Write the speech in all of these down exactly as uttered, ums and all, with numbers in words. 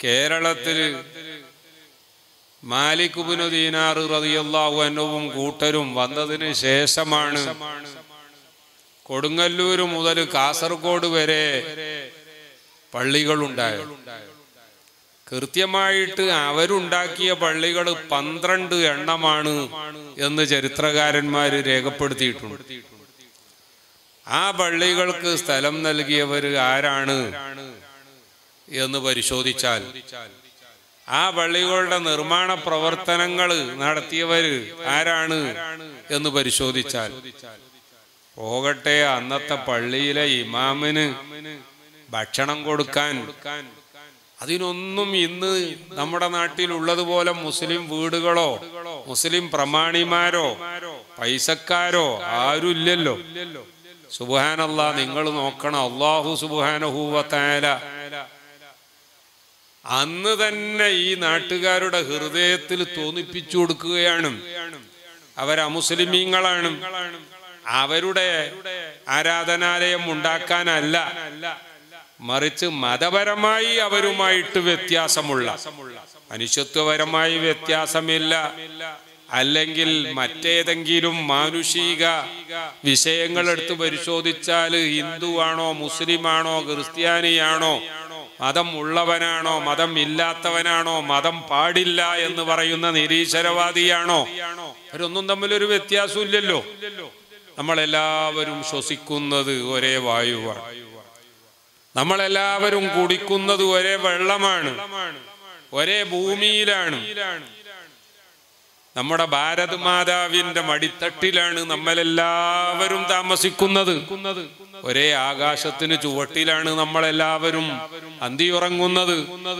കേരളത്തില് മാലിക് ഇബ്നു ദീനാർ റളിയല്ലാഹു അൻഹുവും കൂട്ടരും വന്നതിന് ശേഷമാണ് കൊടുങ്ങല്ലൂര് മുതൽ കാസർഗോഡ് വരെ പള്ളികളുണ്ടായത്. കൃത്യമായിട്ട് അവരുണ്ടാക്കിയ പള്ളികൾ പന്ത്രണ്ട് എണ്ണമാണ് എന്ന് ചരിത്രകാരന്മാര് രേഖപ്പെടുത്തിയിട്ടുണ്ട്. ആ പള്ളികൾക്ക് സ്ഥലം നൽകിയവർ ആരാണ് എന്ന് പരിശോധിച്ചാൽ, ആ പള്ളികളുടെ നിർമ്മാണ പ്രവർത്തനങ്ങൾ നടത്തിയവർ ആരാണ് എന്ന് പരിശോധിച്ചാൽ, പോകട്ടെ അന്നത്തെ പള്ളിയിലെ ഇമാമിന് ഭക്ഷണം കൊടുക്കാൻ അതിനൊന്നും ഇന്ന് നമ്മുടെ നാട്ടിൽ ഉള്ളതുപോലെ മുസ്ലിം വീടുകളോ മുസ്ലിം പ്രമാണിമാരോ പൈസക്കാരോ ആരുമില്ലല്ലോ. സുബ്ഹാനല്ലാഹ്, നിങ്ങൾ നോക്കണം, അല്ലാഹു സുബ്ഹാനഹു വ തആല അന്ന് തന്നെ ഈ നാട്ടുകാരുടെ ഹൃദയത്തിൽ തോന്നിപ്പിച്ചു കൊടുക്കുകയാണ്, അവരമുസ്ലിമീങ്ങളാണ്, അവരുടെ ആരാധനാലയം ഉണ്ടാക്കാനല്ല, മറിച്ച് മതപരമായി അവരുമായിട്ട് വ്യത്യാസമുള്ള, മനുഷ്യത്വപരമായി വ്യത്യാസമില്ല, അല്ലെങ്കിൽ മറ്റേതെങ്കിലും മാനുഷിക വിഷയങ്ങൾ എടുത്ത് പരിശോധിച്ചാൽ ഹിന്ദുവാണോ മുസ്ലിമാണോ ക്രിസ്ത്യാനിയാണോ മതം ഉള്ളവനാണോ മതം ഇല്ലാത്തവനാണോ മതം പാടില്ല എന്ന് പറയുന്ന നിരീശ്വരവാദിയാണോ, അവരൊന്നും തമ്മിലൊരു വ്യത്യാസമില്ലല്ലോ. നമ്മളെല്ലാവരും ശ്വസിക്കുന്നത് ഒരേ വായുവാണ്, നമ്മളെല്ലാവരും കുടിക്കുന്നത് ഒരേ വെള്ളമാണ്, ഒരേ ഭൂമിയിലാണ്, നമ്മുടെ ഭാരത് മാതാവിന്റെ മടിത്തട്ടിലാണ് നമ്മളെല്ലാവരും താമസിക്കുന്നത്, ഒരേ ആകാശത്തിന് ചുവട്ടിലാണ് നമ്മളെല്ലാവരും അന്തിയുറങ്ങുന്നത്.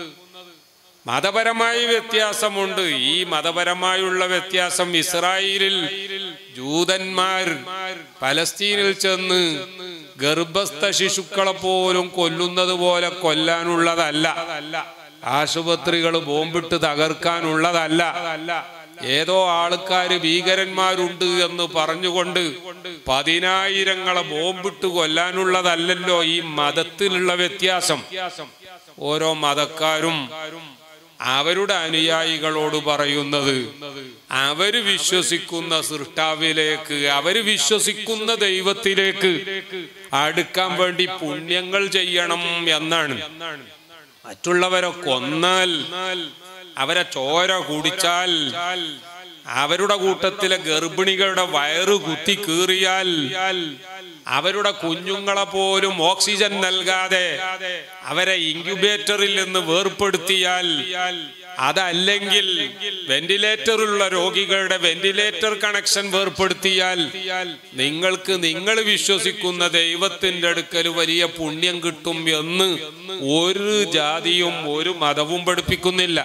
മതപരമായി വ്യത്യാസമുണ്ട്. ഈ മതപരമായുള്ള വ്യത്യാസം ഇസ്രായേലിൽ ജൂതന്മാർ പലസ്തീനിൽ ചെന്ന് ഗർഭസ്ഥ ശിശുക്കളെ പോലും കൊല്ലുന്നത് പോലെ കൊല്ലാനുള്ളതല്ല, ആശുപത്രികൾ ബോംബിട്ട് തകർക്കാനുള്ളതല്ല, ഏതോ ആൾക്കാര് ഭീകരന്മാരുണ്ട് എന്ന് പറഞ്ഞുകൊണ്ട് പതിനായിരങ്ങളെ ബോംബിട്ട് കൊല്ലാനുള്ളതല്ലല്ലോ ഈ മതത്തിലുള്ള വ്യത്യാസം. ഓരോ മതക്കാരും അവരുടെ അനുയായികളോട് പറയുന്നത് അവര് വിശ്വസിക്കുന്ന സൃഷ്ടാവിലേക്ക്, അവര് വിശ്വസിക്കുന്ന ദൈവത്തിലേക്ക് അടുക്കാൻ വേണ്ടി പുണ്യങ്ങൾ ചെയ്യണം എന്നാണ്. മറ്റുള്ളവരെ കൊന്നാൽ, അവരെ ചോര കുടിച്ചാൽ, അവരുടെ കൂട്ടത്തിലെ ഗർഭിണികളുടെ വയറ് കുത്തി കീറിയാൽ, അവരുടെ കുഞ്ഞുങ്ങളെ പോലും ഓക്സിജൻ നൽകാതെ അവരെ ഇൻക്യുബേറ്ററിൽ നിന്ന് വേർപ്പെടുത്തിയാൽ, അതല്ലെങ്കിൽ വെന്റിലേറ്ററുള്ള രോഗികളുടെ വെന്റിലേറ്റർ കണക്ഷൻ വേർപ്പെടുത്തിയാൽ നിങ്ങൾക്ക് നിങ്ങൾ വിശ്വസിക്കുന്ന ദൈവത്തിന്റെ അടുക്കൽ വലിയ പുണ്യം കിട്ടും എന്ന് ഒരു ജാതിയും ഒരു മതവും പഠിപ്പിക്കുന്നില്ല.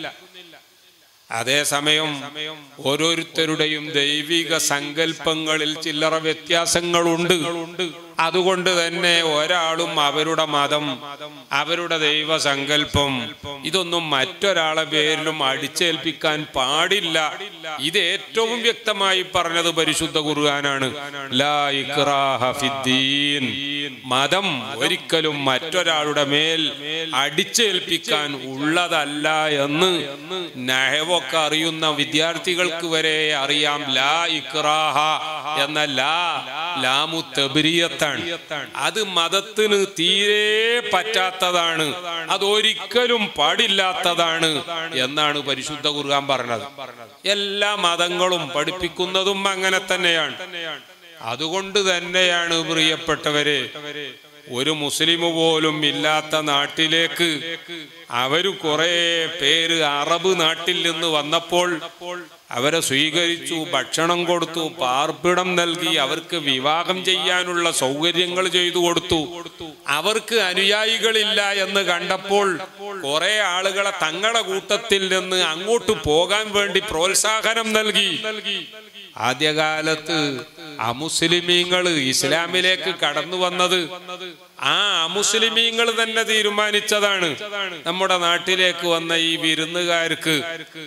അതേസമയം ഓരോരുത്തരുടെയും ദൈവിക സങ്കല്പങ്ങളിൽ ചില്ലറ വ്യത്യാസങ്ങളുണ്ട്. അതുകൊണ്ട് തന്നെ ഒരാളും അവരുടെ മതം, അവരുടെ ദൈവ സങ്കല്പം ഇതൊന്നും മറ്റൊരാളെ പേരിലും അടിച്ചേൽപ്പിക്കാൻ പാടില്ല. ഇത് ഏറ്റവും വ്യക്തമായി പറഞ്ഞത് പരിശുദ്ധ ഖുർആനാണ്. ലാ ഇക്റാഹ ഫിദ്ദീൻ, മതം ഒരിക്കലും മറ്റൊരാളുടെ മേൽ അടിച്ചേൽപ്പിക്കാൻ ഉള്ളതല്ല എന്ന് നഹവൊക്കെ അറിയുന്ന വിദ്യാർത്ഥികൾക്ക് വരെ അറിയാം. ലാ ഇക്റാഹ എന്ന ലാ ലാമു തബ്രിയത്താണ്. അത് മതത്തിന് തീരെ പറ്റാത്തതാണ്, അതൊരിക്കലും പാടില്ലാത്തതാണ് എന്നാണ് പരിശുദ്ധ ഖുർആൻ പറഞ്ഞത്. എല്ലാ മതങ്ങളും പഠിപ്പിക്കുന്നതും അങ്ങനെ തന്നെയാണ്. അതുകൊണ്ട് തന്നെയാണ് പ്രിയപ്പെട്ടവരെ, ഒരു മുസ്ലിം പോലും ഇല്ലാത്ത നാട്ടിലേക്ക് അവര് കുറെ പേര് അറബ് നാട്ടിൽ നിന്ന് വന്നപ്പോൾ അവരെ സ്വീകരിച്ചു, ഭക്ഷണം കൊടുത്തു, പാർപ്പിടം നൽകി, അവർക്ക് വിവാഹം ചെയ്യാനുള്ള സൗകര്യങ്ങൾ ചെയ്തു കൊടുത്തു. അവർക്ക് അനുയായികളില്ല എന്ന് കണ്ടപ്പോൾ കുറെ ആളുകളെ തങ്ങളുടെ കൂട്ടത്തിൽ നിന്ന് അങ്ങോട്ട് പോകാൻ വേണ്ടി പ്രോത്സാഹനം നൽകി. ആദ്യകാലത്ത് അമുസ്ലിമീങ്ങൾ ഇസ്ലാമിലേക്ക് കടന്നു വന്നത് ആ അമുസ്ലിമീങ്ങൾ തന്നെ തീരുമാനിച്ചതാണ്. നമ്മുടെ നാട്ടിലേക്ക് വന്ന ഈ വിരുന്നുകാർക്ക്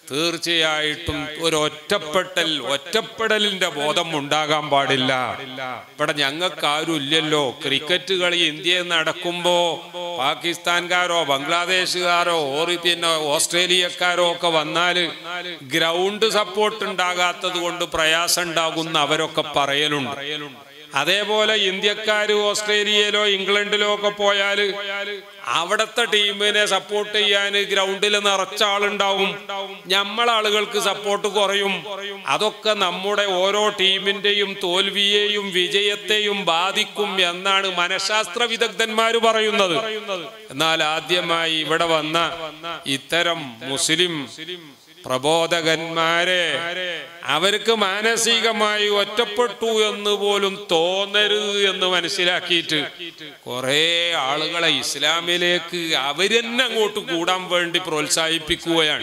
തീർച്ചയായിട്ടും ഒരു ഒറ്റപ്പെടൽ ഒറ്റപ്പെടലിന്റെ ബോധം ഉണ്ടാകാൻ പാടില്ല. ഇവിടെ ഞങ്ങൾക്ക് ആരും ഇല്ലല്ലോ. ക്രിക്കറ്റ് കളി ഇന്ത്യയിൽ നടക്കുമ്പോ പാകിസ്ഥാൻകാരോ ബംഗ്ലാദേശുകാരോ ഓറി പിന്നെ ഓസ്ട്രേലിയക്കാരോ ഒക്കെ വന്നാല് ഗ്രൗണ്ട് സപ്പോർട്ട് ഉണ്ടാകാത്തത് കൊണ്ട് പ്രയാസം ഉണ്ടാകുന്ന അവരൊക്കെ പറയലുണ്ട്. അതേപോലെ ഇന്ത്യക്കാര് ഓസ്ട്രേലിയയിലോ ഇംഗ്ലണ്ടിലോ ഒക്കെ പോയാല് അവിടത്തെ ടീമിനെ സപ്പോർട്ട് ചെയ്യാൻ ഗ്രൗണ്ടിൽ നിറച്ച ആളുണ്ടാവും. നമ്മളാളുകൾക്ക് സപ്പോർട്ട് കുറയും. അതൊക്കെ നമ്മുടെ ഓരോ ടീമിന്റെയും തോൽവിയെയും വിജയത്തെയും ബാധിക്കും എന്നാണ് മനഃശാസ്ത്ര വിദഗ്ധന്മാര് പറയുന്നത്. എന്നാൽ ആദ്യമായി ഇവിടെ വന്ന ഇത്തരം മുസ്ലിം പ്രബോധകന്മാരെ അവർക്ക് മാനസികമായി ഒറ്റപ്പെട്ടു എന്ന് പോലും തോന്നരുത് എന്ന് മനസ്സിലാക്കിയിട്ട് കുറെ ആളുകളെ ഇസ്ലാമിലേക്ക് അവരെന്നെ അങ്ങോട്ട് കൂടാൻ വേണ്ടി പ്രോത്സാഹിപ്പിക്കുകയാണ്.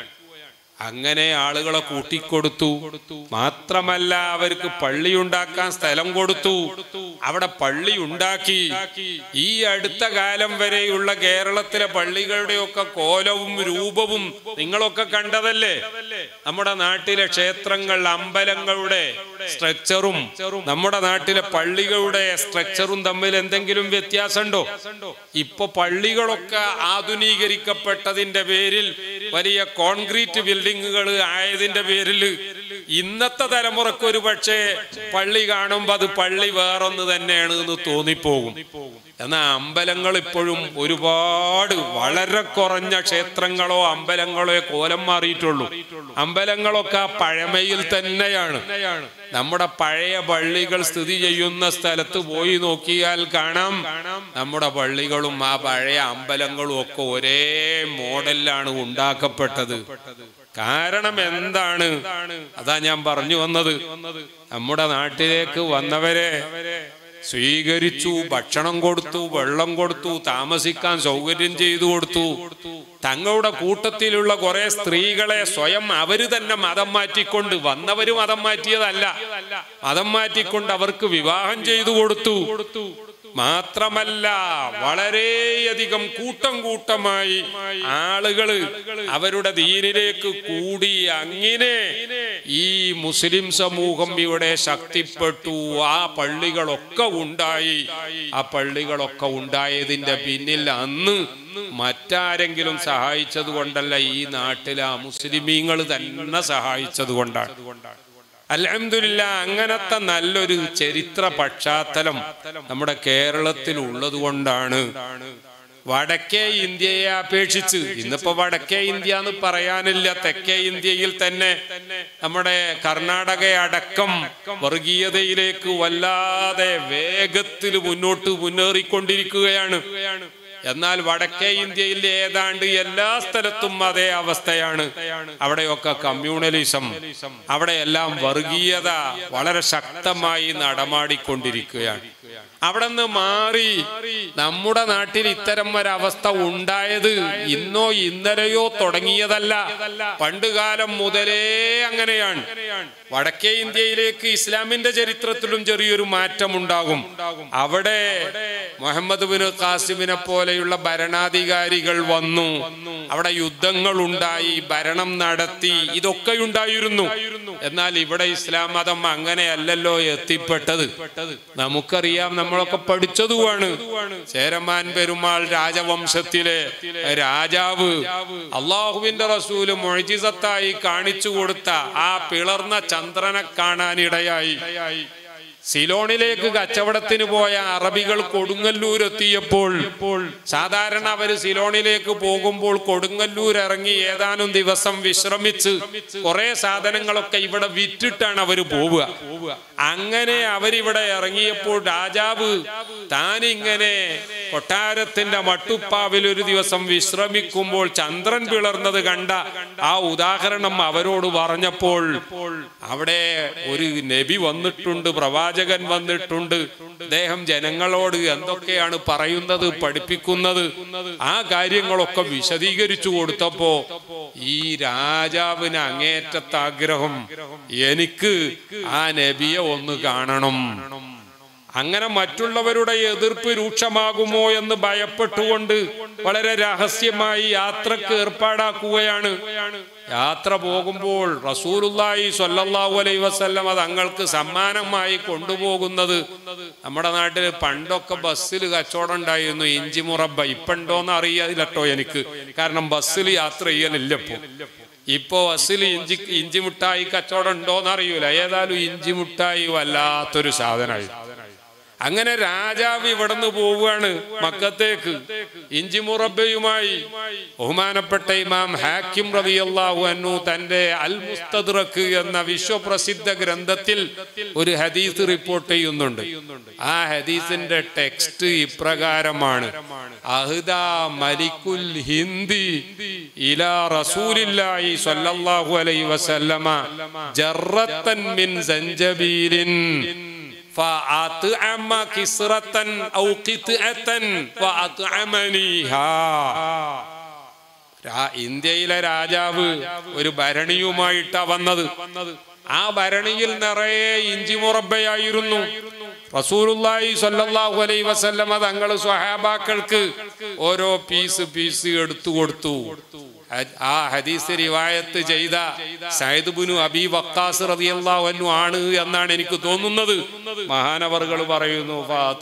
അങ്ങനെ ആളുകളെ കൂട്ടിക്കൊടുത്തു. മാത്രമല്ല അവർക്ക് പള്ളി ഉണ്ടാക്കാൻ സ്ഥലം കൊടുത്തു. അവിടെ പള്ളി ഉണ്ടാക്കി. ഈ അടുത്ത കാലം വരെയുള്ള കേരളത്തിലെ പള്ളികളുടെയൊക്കെ കോലവും രൂപവും നിങ്ങളൊക്കെ കണ്ടതല്ലേ? നമ്മുടെ നാട്ടിലെ ക്ഷേത്രങ്ങൾ അമ്പലങ്ങളുടെ സ്ട്രക്ചറും നമ്മുടെ നാട്ടിലെ പള്ളികളുടെ സ്ട്രക്ചറും തമ്മിൽ എന്തെങ്കിലും വ്യത്യാസമുണ്ടോ? ഇപ്പൊ പള്ളികളൊക്കെ ആധുനീകരിക്കപ്പെട്ടതിന്റെ പേരിൽ വലിയ കോൺക്രീറ്റ് ബിൽഡിങ്ങുകൾ ആയതിന്റെ പേരിൽ ഇന്നത്തെ തലമുറക്ക് ഒരു പക്ഷേ പള്ളി കാണുമ്പോ അത് പള്ളി വേറൊന്ന് തന്നെയാണ് എന്ന് തോന്നിപ്പോകും. എന്നാൽ അമ്പലങ്ങൾ ഇപ്പോഴും ഒരുപാട് വളരെ കുറഞ്ഞ ക്ഷേത്രങ്ങളോ അമ്പലങ്ങളോ കോലം മാറിയിട്ടുള്ളൂ. അമ്പലങ്ങളൊക്കെ ആ പഴമയിൽ തന്നെയാണ്. നമ്മുടെ പഴയ പള്ളികൾ സ്ഥിതി ചെയ്യുന്ന സ്ഥലത്ത് പോയി നോക്കിയാൽ കാണാം നമ്മുടെ പള്ളികളും ആ പഴയ അമ്പലങ്ങളും ഒക്കെ ഒരേ മോഡലിലാണ് ഉണ്ടാക്കപ്പെട്ടത്. കാരണം എന്താണ്? അതാ ഞാൻ പറഞ്ഞു വന്നത്. നമ്മുടെ നാട്ടിലേക്ക് വന്നവരെ സ്വീകരിച്ചു, ഭക്ഷണം കൊടുത്തു, വെള്ളം കൊടുത്തു, താമസിക്കാൻ സൗകര്യം ചെയ്തു കൊടുത്തു. തങ്ങളുടെ കൂട്ടത്തിലുള്ള കുറെ സ്ത്രീകളെ സ്വയം അവര് തന്നെ മതം മാറ്റിക്കൊണ്ട്, വന്നവര് മതം മാറ്റിയതല്ല, മതം മാറ്റിക്കൊണ്ട് അവർക്ക് വിവാഹം ചെയ്തു കൊടുത്തു. മാത്രമല്ല വളരെയധികം കൂട്ടം കൂട്ടമായി ആളുകള് അവരുടെ ദീനിലേക്ക് കൂടി. അങ്ങനെ ഈ മുസ്ലിം സമൂഹം ഇവിടെ ശക്തിപ്പെട്ടു. ആ പള്ളികളൊക്കെ ഉണ്ടായി. ആ പള്ളികളൊക്കെ ഉണ്ടായതിന്റെ പിന്നിൽ അന്ന് മറ്റാരെങ്കിലും സഹായിച്ചത് കൊണ്ടല്ല, ഈ നാട്ടിലെ മുസ്ലിമീങ്ങൾ തന്നെ സഹായിച്ചത് കൊണ്ടാണ്. അൽഹംദുലില്ലാഹ്, അങ്ങനത്തെ നല്ലൊരു ചരിത്ര പശ്ചാത്തലം നമ്മുടെ കേരളത്തിൽ ഉള്ളത് കൊണ്ടാണ് വടക്കേ ഇന്ത്യയെ അപേക്ഷിച്ച്, ഇന്നിപ്പോ വടക്കേ ഇന്ത്യ എന്ന് പറയാനില്ല, തെക്കേ ഇന്ത്യയിൽ തന്നെ നമ്മുടെ കർണാടക അടക്കം വർഗീയതയിലേക്ക് വല്ലാതെ വേഗത്തിൽ മുന്നോട്ട് മുന്നേറിക്കൊണ്ടിരിക്കുകയാണ്. എന്നാൽ വടക്കേ ഇന്ത്യയിൽ ഏതാണ്ട് എല്ലാ സ്ഥലത്തും അതേ അവസ്ഥയാണ്. അവിടെയൊക്കെ കമ്മ്യൂണലിസം, അവിടെയെല്ലാം വർഗീയത വളരെ ശക്തമായി നടമാടിക്കൊണ്ടിരിക്കുകയാണ്. അവിടെ നിന്ന് മാറി നമ്മുടെ നാട്ടിൽ ഇത്തരം ഒരവസ്ഥ ഉണ്ടായത് ഇന്നോ ഇന്നലെയോ തുടങ്ങിയതല്ല, പണ്ടുകാലം മുതലേ അങ്ങനെയാണ്. വടക്കേ ഇന്ത്യയിലേക്ക് ഇസ്ലാമിന്റെ ചരിത്രത്തിലും ചെറിയൊരു മാറ്റം ഉണ്ടാകും. അവിടെ മുഹമ്മദ് ബിൻ ഖാസിമിനെ പോലെയുള്ള ഭരണാധികാരികൾ വന്നു, അവിടെ യുദ്ധങ്ങൾ ഉണ്ടായി, ഭരണം നടത്തി, ഇതൊക്കെ ഉണ്ടായിരുന്നു. എന്നാൽ ഇവിടെ ഇസ്ലാം മതം അങ്ങനെയല്ലല്ലോ എത്തിപ്പെട്ടത്. നമുക്കറിയാം, നമ്മളൊക്കെ പഠിച്ചതുമാണ്. ചേരമാൻ പെരുമാൾ രാജവംശത്തിലെ രാജാവ് അള്ളാഹുവിന്റെ റസൂല് മുഅ്ജിസത്തായി കാണിച്ചു കൊടുത്ത ആ പിളർന്ന ചന്ദ്രനെ കാണാനിടയായി. സിലോണിലേക്ക് കച്ചവടത്തിന് പോയ അറബികൾ കൊടുങ്ങല്ലൂർ എത്തിയപ്പോൾ, സാധാരണ അവര് സിലോണിലേക്ക് പോകുമ്പോൾ കൊടുങ്ങല്ലൂർ ഇറങ്ങി ഏതാനും ദിവസം വിശ്രമിച്ച് കുറെ സാധനങ്ങളൊക്കെ ഇവിടെ വിറ്റിട്ടാണ് അവര് പോവുക. അങ്ങനെ അവരിവിടെ ഇറങ്ങിയപ്പോൾ രാജാവ് താനിങ്ങനെ കൊട്ടാരത്തിന്റെ മട്ടുപ്പാവിൽ ഒരു ദിവസം വിശ്രമിക്കുമ്പോൾ ചന്ദ്രൻ പിളർന്നത് കണ്ട ആ ഉദാഹരണം അവരോട് പറഞ്ഞപ്പോൾ, അവിടെ ഒരു നബി വന്നിട്ടുണ്ട്, പ്രവാചകൻ വന്നിട്ടുണ്ട്, അദ്ദേഹം ജനങ്ങളോട് എന്തൊക്കെയാണ് പറയുന്നത്, പഠിപ്പിക്കുന്നത്, ആ കാര്യങ്ങളൊക്കെ വിശദീകരിച്ചു കൊടുത്തപ്പോ ഈ രാജാവിന് അങ്ങേറ്റത്തെ ആഗ്രഹം, എനിക്ക് ആ നബിയെ ഒന്ന് കാണണം. അങ്ങനെ മറ്റുള്ളവരുടെ എതിർപ്പ് രൂക്ഷമാകുമോ എന്ന് ഭയപ്പെട്ടുകൊണ്ട് വളരെ രഹസ്യമായി യാത്രക്ക് ഏർപ്പാടാക്കുകയാണ്. യാത്ര പോകുമ്പോൾ റസൂലുള്ളാഹി സ്വല്ലല്ലാഹു അലൈഹി വസല്ലം തങ്ങൾക്ക് സമ്മാനമായി കൊണ്ടുപോകുന്നത്, നമ്മുടെ നാട്ടിൽ പണ്ടൊക്കെ ബസ്സിൽ കച്ചവടം ഉണ്ടായിരുന്നു, ഇഞ്ചി മുറബ്ബ. ഇപ്പുണ്ടോന്ന് അറിയില്ലട്ടോ എനിക്ക്, കാരണം ബസ്സിൽ യാത്ര ചെയ്യലില്ല. ഇപ്പൊ ഇപ്പൊ ബസ്സിൽ ഇഞ്ചി ഇഞ്ചി മുട്ടായി കച്ചവടം ഉണ്ടോന്ന് അറിയൂല. ഏതായാലും ഇഞ്ചി മുട്ടായി വല്ലാത്തൊരു സാധനമായി. അങ്ങനെ രാജാവ് ഇവിടുന്ന് പോവുകയാണ് മക്കത്തേക്ക് ഇഞ്ചി മുറബ്ബയുമായി. ബഹുമാനപ്പെട്ട ഇമാം ഹാക്കിം റളിയല്ലാഹു അൻഹു തന്റെ അൽ മുസ്തദ്റക് എന്ന വിശ്വപ്രസിദ്ധ ഗ്രന്ഥത്തിൽ ഒരു ഹദീസ് റിപ്പോർട്ട് ചെയ്യുന്നുണ്ട്. ആ ഹദീസിന്റെ ടെക്സ്റ്റ് ഇപ്രകാരമാണ്: അഹ്ദാ മലിക്കുൽ ഹിന്ദി ഇലാ റസൂലില്ലാഹി സ്വല്ലല്ലാഹു അലൈഹി വസല്ലമ ജറത്തൻ മിൻ സഞ്ചബീലിൻ فأطعم كسرة أو قطعة وأطعمنيها. ഇന്ത്യയിലെ രാജാവ് ഒരു ഭരണിയുമായിട്ടാ വന്നത്. ആ ഭരണിയിൽ നിറയെ ഇഞ്ചി മുറബ്ബയായിരുന്നു. റസൂലുള്ളാഹി സ്വല്ലല്ലാഹു അലൈഹി വസല്ലമ തങ്ങൾ സ്വഹാബാക്കൾക്ക് ഓരോ പീസ് പീസ് എടുത്തു കൊടുത്തു. ആ ഹദീസ് റിവായത്ത് ചെയ്ത സയ്യിദ് ഇബ്നു അബീ വഖാസ് റളിയല്ലാഹു അൻഹു ആണ് എന്നാണ് എനിക്ക് തോന്നുന്നത്. മഹാനവറുകൾ പറയുന്നു,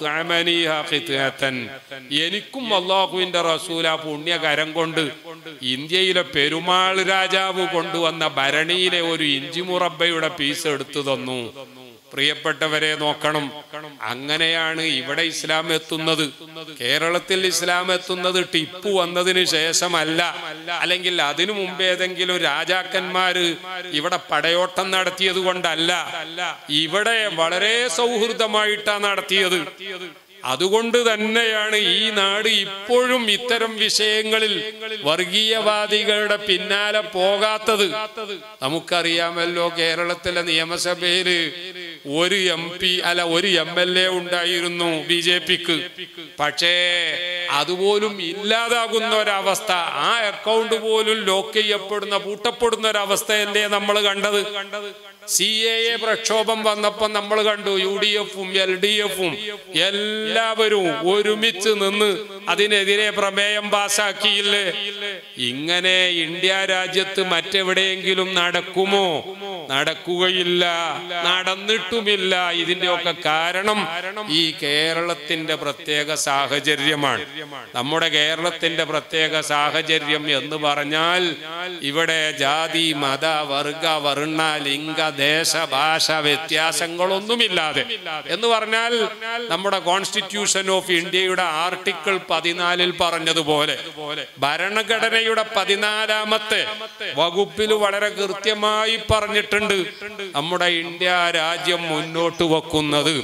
എനിക്കും അല്ലാഹുവിന്റെ റസൂൽ ആ പുണ്യകരം കൊണ്ട് ഇന്ത്യയിലെ പെരുമാൾ രാജാവ് കൊണ്ടുവന്ന ഭരണിയിലെ ഒരു ഇഞ്ചി മുറബ്ബയുടെ പീസ് എടുത്തു തന്നു. പ്രിയപ്പെട്ടവരെ നോക്കണം, അങ്ങനെയാണ് ഇവിടെ ഇസ്ലാം എത്തുന്നത്. കേരളത്തിൽ ഇസ്ലാം എത്തുന്നത് ടിപ്പു വന്നതിന് ശേഷമല്ല, അല്ലെങ്കിൽ അതിനു മുമ്പ് ഏതെങ്കിലും രാജാക്കന്മാര് ഇവിടെ പടയോട്ടം നടത്തിയത് കൊണ്ടല്ല. ഇവിടെ വളരെ സൗഹൃദമായിട്ടാണ് നടത്തിയത്. അതുകൊണ്ട് തന്നെയാണ് ഈ നാട് ഇപ്പോഴും ഇത്തരം വിഷയങ്ങളിൽ വർഗീയവാദികളുടെ പിന്നാലെ പോകാത്തത്. നമുക്കറിയാമല്ലോ, കേരളത്തിലെ നിയമസഭയില് ഒരു എം പി അല്ല ഒരു എം എൽ എ ഉണ്ടായിരുന്നു ബി ജെ പിക്ക്. പക്ഷേ അതുപോലും ഇല്ലാതാകുന്ന ഒരവസ്ഥ, ആ അക്കൗണ്ട് പോലും ലോക്ക് ചെയ്യപ്പെടുന്ന പൂട്ടപ്പെടുന്ന ഒരവസ്ഥയല്ലേ നമ്മൾ കണ്ടത്. സി എ എ പ്രക്ഷോഭം വന്നപ്പോ നമ്മൾ കണ്ടു യു ഡി എഫും എൽ ഡി എഫും എല്ലാവരും ഒരുമിച്ച് നിന്ന് അതിനെതിരെ പ്രമേയം പാസാക്കിയില്ലേ. ഇങ്ങനെ ഇന്ത്യ രാജ്യത്ത് മറ്റെവിടെയെങ്കിലും നടക്കുമോ? നടക്കുകയില്ല, നടന്നിട്ടുമില്ല. ഇതിന്റെയൊക്കെ കാരണം ഈ കേരളത്തിന്റെ പ്രത്യേക സാഹചര്യമാണ്. നമ്മുടെ കേരളത്തിന്റെ പ്രത്യേക സാഹചര്യം എന്ന് പറഞ്ഞാൽ ഇവിടെ ജാതി മത വർഗ വർണ്ണ ലിംഗ ദേശ ഭാഷ വ്യത്യാസങ്ങളൊന്നുമില്ലാതെ, എന്ന് പറഞ്ഞാൽ നമ്മുടെ കോൺസ്റ്റിറ്റ്യൂഷൻ ഓഫ് ഇന്ത്യയുടെ ആർട്ടിക്കിൾ പതിനാലിൽ പറഞ്ഞതുപോലെ ഭരണഘടനയുടെ പതിനാലാമത്തെ വകുപ്പിൽ വളരെ കൃത്യമായി പറഞ്ഞിട്ടുണ്ട് നമ്മുടെ ഇന്ത്യ രാജ്യം മുന്നോട്ട് വെക്കുന്നത്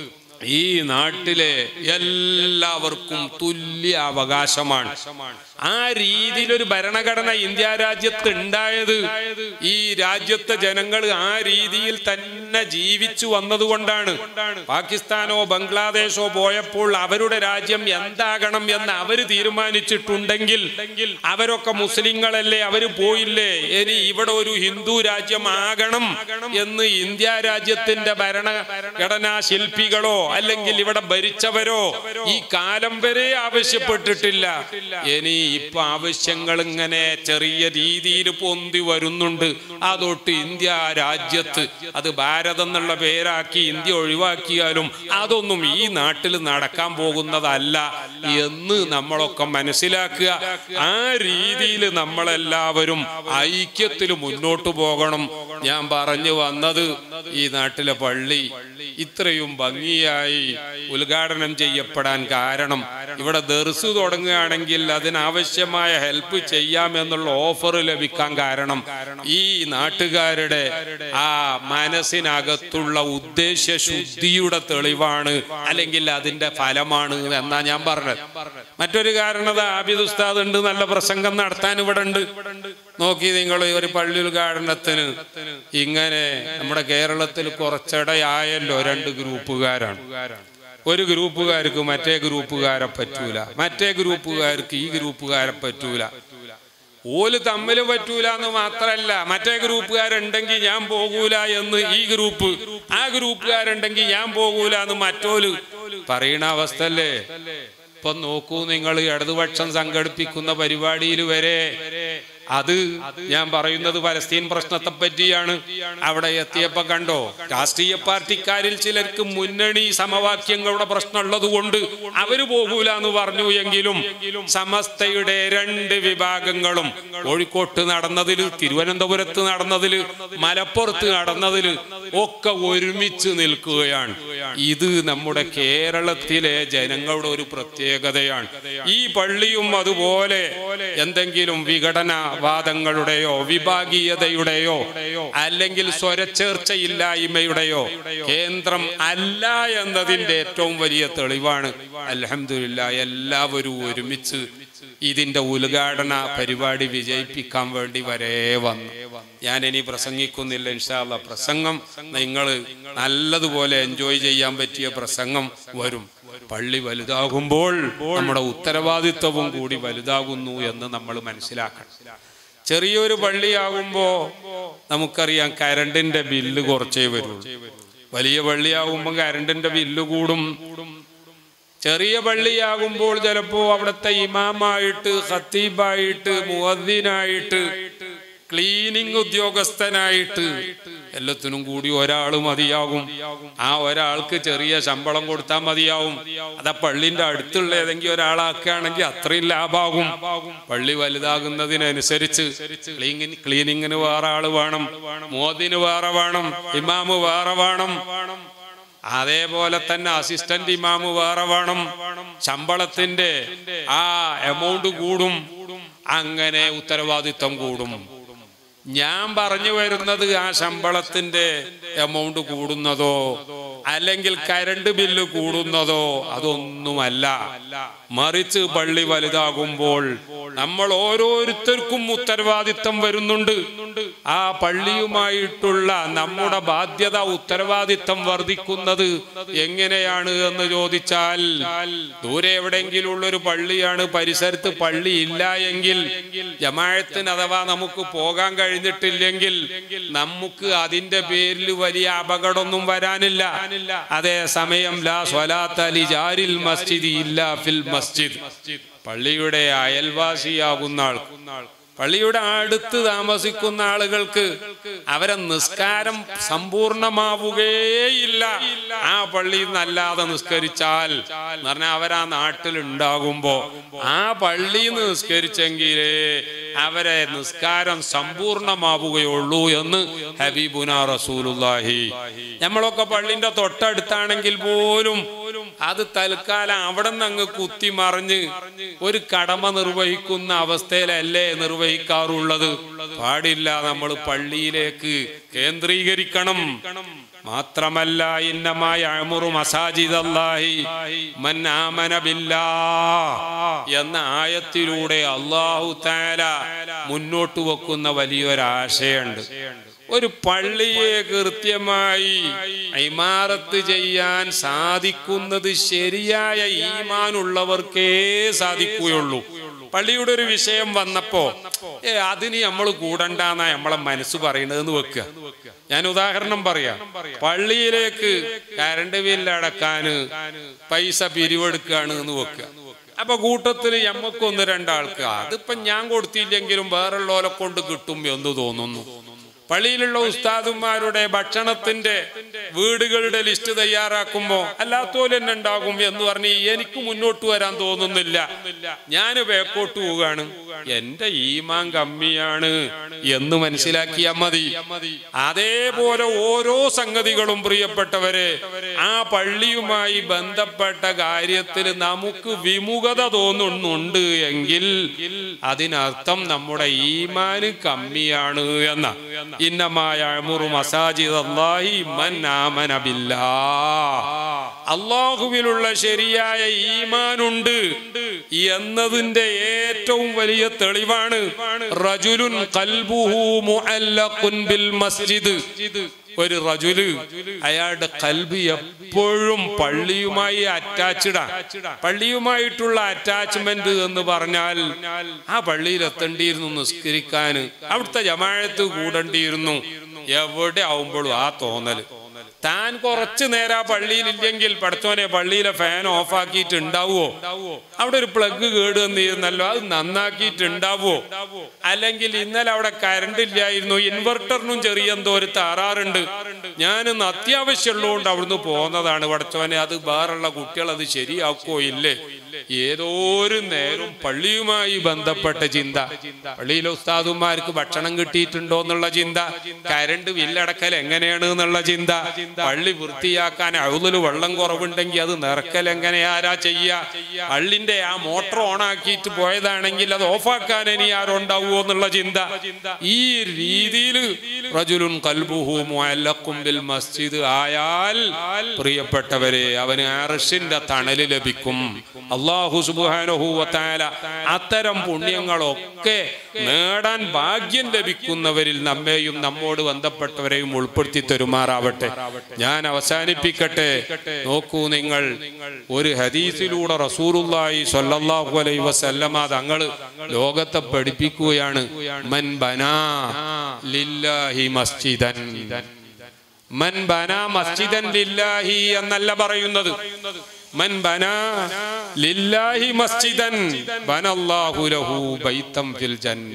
ഈ നാട്ടിലെ എല്ലാവർക്കും തുല്യ അവകാശമാണ്. ആ രീതിയിലൊരു ഭരണഘടന ഇന്ത്യ രാജ്യത്ത് ഉണ്ടായത് ഈ രാജ്യത്തെ ജനങ്ങൾ ആ രീതിയിൽ തന്നെ ജീവിച്ചു വന്നതുകൊണ്ടാണ്. പാകിസ്ഥാനോ ബംഗ്ലാദേശോ പോയപ്പോൾ അവരുടെ രാജ്യം എന്താകണം എന്ന് അവര് തീരുമാനിച്ചിട്ടുണ്ടെങ്കിൽ അവരൊക്കെ മുസ്ലിങ്ങളല്ലേ, അവര് പോയില്ലേ. ഇനി ഇവിടെ ഒരു ഹിന്ദു രാജ്യം ആകണം എന്ന് ഇന്ത്യ രാജ്യത്തിന്റെ ഭരണഘടനാ ശില്പികളോ അല്ലെങ്കിൽ ഇവിടെ ഭരിച്ചവരോ ഈ കാലം വരെ ആവശ്യപ്പെട്ടിട്ടില്ല. ഇനി ഇപ്പൊ ആവശ്യങ്ങൾ ഇങ്ങനെ ചെറിയ രീതിയിൽ പൊന്തി വരുന്നുണ്ട്. അതൊട്ട് ഇന്ത്യ രാജ്യത്ത് അത് ഭാരതം എന്നുള്ള പേരാക്കി ഇന്ത്യ ഒഴിവാക്കിയാലും അതൊന്നും ഈ നാട്ടിൽ നടക്കാൻ പോകുന്നതല്ല എന്ന് നമ്മളൊക്കെ മനസ്സിലാക്കുക. ആ രീതിയിൽ നമ്മളെല്ലാവരും ഐക്യത്തിൽ മുന്നോട്ട് പോകണം. ഞാൻ പറഞ്ഞു വന്നത് ഈ നാട്ടിലെ പള്ളി ഇത്രയും ഭംഗിയായി ഉദ്ഘാടനം ചെയ്യപ്പെടാൻ കാരണം ഇവിടെ ദർസ് തുടങ്ങുകയാണെങ്കിൽ അതിനാവശ്യമായ ഹെൽപ്പ് ചെയ്യാമെന്നുള്ള ഓഫർ ലഭിക്കാൻ കാരണം ഈ നാട്ടുകാരുടെ ആ മനസ്സിനകത്തുള്ള ഉദ്ദേശ ശുദ്ധിയുടെ തെളിവാണ്, അല്ലെങ്കിൽ അതിന്റെ ഫലമാണ് എന്നാ ഞാൻ പറഞ്ഞത്. മറ്റൊരു കാരണത ആബിദ് ഉസ്താദ് ഉണ്ട്, നല്ല പ്രസംഗം നടത്താൻ ഇവിടെ ഉണ്ട്. നോക്കി നിങ്ങൾ, ഒരു പള്ളി ഉദ്ഘാടനത്തിന് ഇങ്ങനെ നമ്മുടെ കേരളത്തിൽ കുറച്ചിടയായല്ലോ രണ്ട് ഗ്രൂപ്പുകാരാണ്. ഒരു ഗ്രൂപ്പുകാർക്ക് മറ്റേ ഗ്രൂപ്പുകാരെ പറ്റൂല, മറ്റേ ഗ്രൂപ്പുകാർക്ക് ഈ ഗ്രൂപ്പുകാരെ പറ്റൂല. ഓല് തമ്മിൽ പറ്റൂല എന്ന് മാത്രല്ല, മറ്റേ ഗ്രൂപ്പുകാരുണ്ടെങ്കിൽ ഞാൻ പോകൂല എന്ന് ഈ ഗ്രൂപ്പ്, ആ ഗ്രൂപ്പുകാരുണ്ടെങ്കിൽ ഞാൻ പോകൂല എന്ന് മറ്റോല് പറയണ അവസ്ഥ അല്ലേ? ഇപ്പൊ നോക്കൂ നിങ്ങൾ, ഇടതുപക്ഷം സംഘടിപ്പിക്കുന്ന പരിപാടിയിൽ വരെ അത് ഞാൻ പറയുന്നത് പലസ്തീൻ പ്രശ്നത്തെ പറ്റിയാണ്. അവിടെ എത്തിയപ്പോ കണ്ടോ, രാഷ്ട്രീയ പാർട്ടിക്കാരിൽ ചിലർക്ക് മുന്നണി സമവാക്യങ്ങളുടെ പ്രശ്നമുള്ളത് കൊണ്ട് അവര് പോകൂല എന്ന് പറഞ്ഞു. എങ്കിലും സമസ്തയുടെ രണ്ട് വിഭാഗങ്ങളും കോഴിക്കോട്ട് നടന്നതില്, തിരുവനന്തപുരത്ത് നടന്നതില്, മലപ്പുറത്ത് നടന്നതില് ഒക്കെ ഒരുമിച്ച് നിൽക്കുകയാണ്. ഇത് നമ്മുടെ കേരളത്തിലെ ജനങ്ങളുടെ ഒരു പ്രത്യേകതയാണ്. ഈ പള്ളിയും അതുപോലെ എന്തെങ്കിലും വിഘടന വാദങ്ങളുടെയോ വിഭാഗീയതയുടെയോ അല്ലെങ്കിൽ സ്വരച്ചേർച്ചയില്ലായ്മയുടെയോ കേന്ദ്രം അല്ല എന്നതിന്റെ ഏറ്റവും വലിയ തെളിവാണ്. അൽഹംദുലില്ലാഹ് എല്ലാവരും ഒരുമിച്ച് ഇതിന്റെ ഉദ്ഘാടന പരിപാടി വിജയിപ്പിക്കാൻ വേണ്ടി വരെ വന്നു. ഞാൻ ഇനി പ്രസംഗിക്കുന്നില്ല, ഇൻഷാ അല്ലാഹ്. പ്രസംഗം നിങ്ങൾ നല്ലതുപോലെ എൻജോയ് ചെയ്യാൻ പറ്റിയ പ്രസംഗം വരും. പള്ളി വലുതാകുമ്പോൾ നമ്മുടെ ഉത്തരവാദിത്വവും കൂടി വലുതാകുന്നു എന്ന് നമ്മൾ മനസ്സിലാക്കണം. ചെറിയൊരു പള്ളിയാകുമ്പോ നമുക്കറിയാം കരണ്ടിന്റെ ബില്ല് കുറച്ചേ വരുള്ളൂ. വലിയ പള്ളിയാകുമ്പോൾ കരണ്ടിന്റെ ബില്ല് കൂടും. ചെറിയ പള്ളിയാകുമ്പോൾ ചിലപ്പോ അവിടുത്തെ ഇമാമായിട്ട്, ഖത്തീബായിട്ട്, മുഅദ്ദിനായിട്ട്, ക്ലീനിങ് ഉദ്യോഗസ്ഥനായിട്ട് എല്ലാത്തിനും കൂടി ഒരാൾ മതിയാകും. ആ ഒരാൾക്ക് ചെറിയ ശമ്പളം കൊടുത്താൽ മതിയാവും. അതാ പള്ളിന്റെ അടുത്തുള്ള ഏതെങ്കിലും ഒരാളാക്കുകയാണെങ്കിൽ അത്രയും ലാഭാകും. പള്ളി വലുതാകുന്നതിനനുസരിച്ച് ക്ലീനിങ് ക്ലീനിങ്ങിന് വേറെ ആള് വേണം, മുഅദ്ദിന് വേറെ വേണം, ഇമാമ് വേറെ വേണം, അതേപോലെ തന്നെ അസിസ്റ്റന്റ് ഇമാമ് വേറെ വേണം. ശമ്പളത്തിന്റെ ആ എമൗണ്ട് കൂടും. അങ്ങനെ ഉത്തരവാദിത്വം കൂടും. ഞാൻ പറഞ്ഞു വരുന്നത് ആ ശമ്പളത്തിന്റെ എമൗണ്ട് കൂടുന്നതോ അല്ലെങ്കിൽ കരണ്ട് ബില്ല് കൂടുന്നതോ അതൊന്നുമല്ല. മറിച്ച് പള്ളി വലുതാകുമ്പോൾ നമ്മൾ ഓരോരുത്തർക്കും ഉത്തരവാദിത്വം വരുന്നുണ്ട്. ആ പള്ളിയുമായിട്ടുള്ള നമ്മുടെ ബാധ്യത, ഉത്തരവാദിത്വം വർദ്ധിക്കുന്നത് എങ്ങനെയാണ് എന്ന് ചോദിച്ചാൽ, ദൂരെ എവിടെയെങ്കിലും ഉള്ളൊരു പള്ളിയാണ്, പരിസരത്ത് പള്ളി ഇല്ല എങ്കിൽ, ജമാഅത്തിന് അഥവാ നമുക്ക് പോകാൻ കഴിഞ്ഞിട്ടില്ലെങ്കിൽ നമുക്ക് അതിന്റെ പേരിൽ വലിയ അപകടമൊന്നും വരാനില്ല. അതേ സമയം ലാ സ്വലാത്ത ലിജാരിൽ മസ്ജിദി ഇല്ലാ ഫിൽ മസ്ജിദ്, പള്ളിയുടെ അയൽവാസിയാകുന്ന ആൾ, പള്ളിയുടെ അടുത്ത് താമസിക്കുന്ന ആളുകൾക്ക് അവരെ നിസ്കാരം സമ്പൂർണമാവുകയില്ല ആ പള്ളിയിൽ നിന്നല്ലാതെ നിസ്കരിച്ചാൽ. എന്ന് പറഞ്ഞാൽ അവരാ നാട്ടിൽ ഉണ്ടാകുമ്പോ ആ പള്ളിയിൽ നിന്ന് നിസ്കരിച്ചെങ്കിലേ അവരെ നിസ്കാരം സമ്പൂർണമാവുകയുള്ളൂ എന്ന് ഹബീബുനാ റസൂലുള്ളാഹി. നമ്മളൊക്കെ പള്ളിന്റെ തൊട്ടടുത്താണെങ്കിൽ പോലും അത് തൽക്കാലം അവിടെ നിന്ന് അങ്ങ് കുത്തി മറിഞ്ഞ് ഒരു കടമ നിർവഹിക്കുന്ന അവസ്ഥയിലല്ലേ നിർവഹിക്കാറുള്ളത്. പാടില്ല, നമ്മൾ പള്ളിയിലേക്ക് കേന്ദ്രീകരിക്കണം. മാത്രമല്ല, ഇന്നമാ യഅ്മുറു മസാജിദല്ലാഹി മൻ ആമന ബില്ലാഹ് എന്ന ആയത്തിലൂടെ അല്ലാഹു തആല മുന്നോട്ട് വെക്കുന്ന വലിയൊരാശയുണ്ട്. ഒരു പള്ളിയെ കൃത്യമായി ഇമാറത്ത് ചെയ്യാൻ സാധിക്കുന്നത് ശരിയായ ഈമാനുള്ളവർക്കേ സാധിക്കുകയുള്ളൂ. പള്ളിയുടെ ഒരു വിഷയം വന്നപ്പോ ഏ അതിന് നമ്മൾ കൂടണ്ടെന്നാ നമ്മളെ മനസ്സ് പറയുന്നതെന്ന് വെക്കുക. ഞാൻ ഉദാഹരണം പറയാം. പള്ളിയിലേക്ക് കരണ്ട് ബില്ല് അടക്കാന് പൈസ പിരിവെടുക്കാണ് എന്ന് വെക്കുക. അപ്പൊ കൂട്ടത്തിന് ഞമ്മക്കൊന്ന് രണ്ടാൾക്ക് അതിപ്പം ഞാൻ കൊടുത്തില്ലെങ്കിലും വേറുള്ളവരെ കൊണ്ട് കിട്ടും എന്ന് തോന്നുന്നു. പള്ളിയിലുള്ള ഉസ്താദുമാരുടെ ഭക്ഷണത്തിന്റെ വീടുകളുടെ ലിസ്റ്റ് തയ്യാറാക്കുമ്പോ അല്ലാത്തോലെ തന്നെ ഉണ്ടാകും എന്ന് പറഞ്ഞ് എനിക്ക് മുന്നോട്ട് വരാൻ തോന്നുന്നില്ല, ഞാൻ ബേക്കോട്ട് പോവുകയാണ്, എന്റെ ഈമാൻ കമ്മിയാണ് എന്ന് മനസ്സിലാക്കിയാൽ മതി. അതേപോലെ ഓരോ സംഗതികളും പ്രിയപ്പെട്ടവരെ ആ പള്ളിയുമായി ബന്ധപ്പെട്ട കാര്യത്തിൽ നമുക്ക് വിമുഖത തോന്നുന്നുണ്ട് എങ്കിൽ അതിനർത്ഥം നമ്മുടെ ഈമാൻ കമ്മിയാണ് എന്ന. ഇന്നമാ യഅ്മുറു മസാജിദല്ലാഹി മൻ ആമന ബില്ലാഹ്, അല്ലാഹുവിലുള്ള ശരിയായ ഈമാനുണ്ട് എന്നതിന്റെ ഏറ്റവും വലിയ തെളിവാണ് റജുലുൻ ഖൽബുഹു മുഅല്ലഖുൻ ബിൽ മസ്ജിദ്. ഒരു റജുല് അയാളുടെ കൽബ് എപ്പോഴും പള്ളിയുമായി അറ്റാച്ച്ഡാ. പള്ളിയുമായിട്ടുള്ള അറ്റാച്ച്മെന്റ് എന്ന് പറഞ്ഞാൽ ആ പള്ളിയിൽ എത്തേണ്ടിയിരുന്നു, നിസ്കരിക്കാൻ അവിടുത്തെ ജമാഅത്ത് കൂടേണ്ടിയിരുന്നു. എവിടെ ആവുമ്പോഴും ആ തോന്നല്. താൻ കുറച്ചു നേരം ആ പള്ളിയിൽ ഇല്ലെങ്കിൽ പഠിച്ചോനെ പള്ളിയിലെ ഫാൻ ഓഫ് ആക്കിയിട്ടുണ്ടാവോ, അവിടെ ഒരു പ്ലഗ് കേട് വന്നിരുന്നല്ലോ അത് നന്നാക്കിയിട്ടുണ്ടാവോ, അല്ലെങ്കിൽ ഇന്നലെ അവിടെ കറണ്ട് ഇല്ലായിരുന്നു, ഇൻവെർട്ടറിനും ചെറിയ എന്തോ ഒരു തകരാറുണ്ട്, ഞാനിന്ന് അത്യാവശ്യമുള്ളതുകൊണ്ട് അവിടുന്ന് പോകുന്നതാണ് പഠിച്ചോനെ, അത് വേറുള്ള കുട്ടികൾ അത് ശരിയാക്കോ ഇല്ലേ. ഏതോ ഒരു നേരം പള്ളിയുമായി ബന്ധപ്പെട്ട ചിന്ത, പള്ളിയിലെ ഉസ്താദുമാർക്ക് ഭക്ഷണം കിട്ടിയിട്ടുണ്ടോ എന്നുള്ള ചിന്ത, കരണ്ട് ബില്ലടക്കൽ എങ്ങനെയാണ് എന്നുള്ള ചിന്ത, പള്ളി വൃത്തിയാക്കാൻ അഴുതല് വെള്ളം കുറവുണ്ടെങ്കിൽ അത് നിറക്കൽ എങ്ങനെ ആരാ ചെയ്യാ, പള്ളിന്റെ ആ മോട്ടർ ഓണാക്കിയിട്ട് പോയതാണെങ്കിൽ അത് ഓഫാക്കാൻ ഇനി ആരുണ്ടാവുമോ എന്നുള്ള ചിന്ത. ഈ രീതിയിൽ റജുലുൻ ഖൽബുഹു മുഅല്ലഖും ബിൽ മസ്ജിദ് ആയാൽ പ്രിയപ്പെട്ടവരെ അവന് അർശിന്റെ തണല് ലഭിക്കും. അല്ലാഹു സുബ്ഹാനഹു വ തആല അത്തരം പുണ്യങ്ങളൊക്കെ നേടാൻ ഭാഗ്യം ലഭിക്കുന്നവരിൽ നമ്മെയും നമ്മോട് ബന്ധപ്പെട്ടവരെയും ഉൾപ്പെടുത്തി തരുമാറാവട്ടെ. ഞാൻ അവസാനിപ്പിക്കട്ടെ. നോക്കൂ നിങ്ങൾ, ഒരു ഹദീസിലൂടെ റസൂലുള്ളാഹി സ്വല്ലല്ലാഹു അലൈഹി വസല്ലമ തങ്ങൾ ലോകത്തെ പഠിപ്പിക്കുകയാണ്, മൻ ബനാ ലില്ലാഹി മസ്ജിദൻ. മൻ ബനാ മസ്ജിദൻ ലില്ലാഹി എന്നല്ല പറയുന്നത്, മൻ ബനാ ലില്ലാഹി മസ്ജിദൻ ബനല്ലാഹു ലഹു ബൈതൻ ഫിൽ ജന്ന.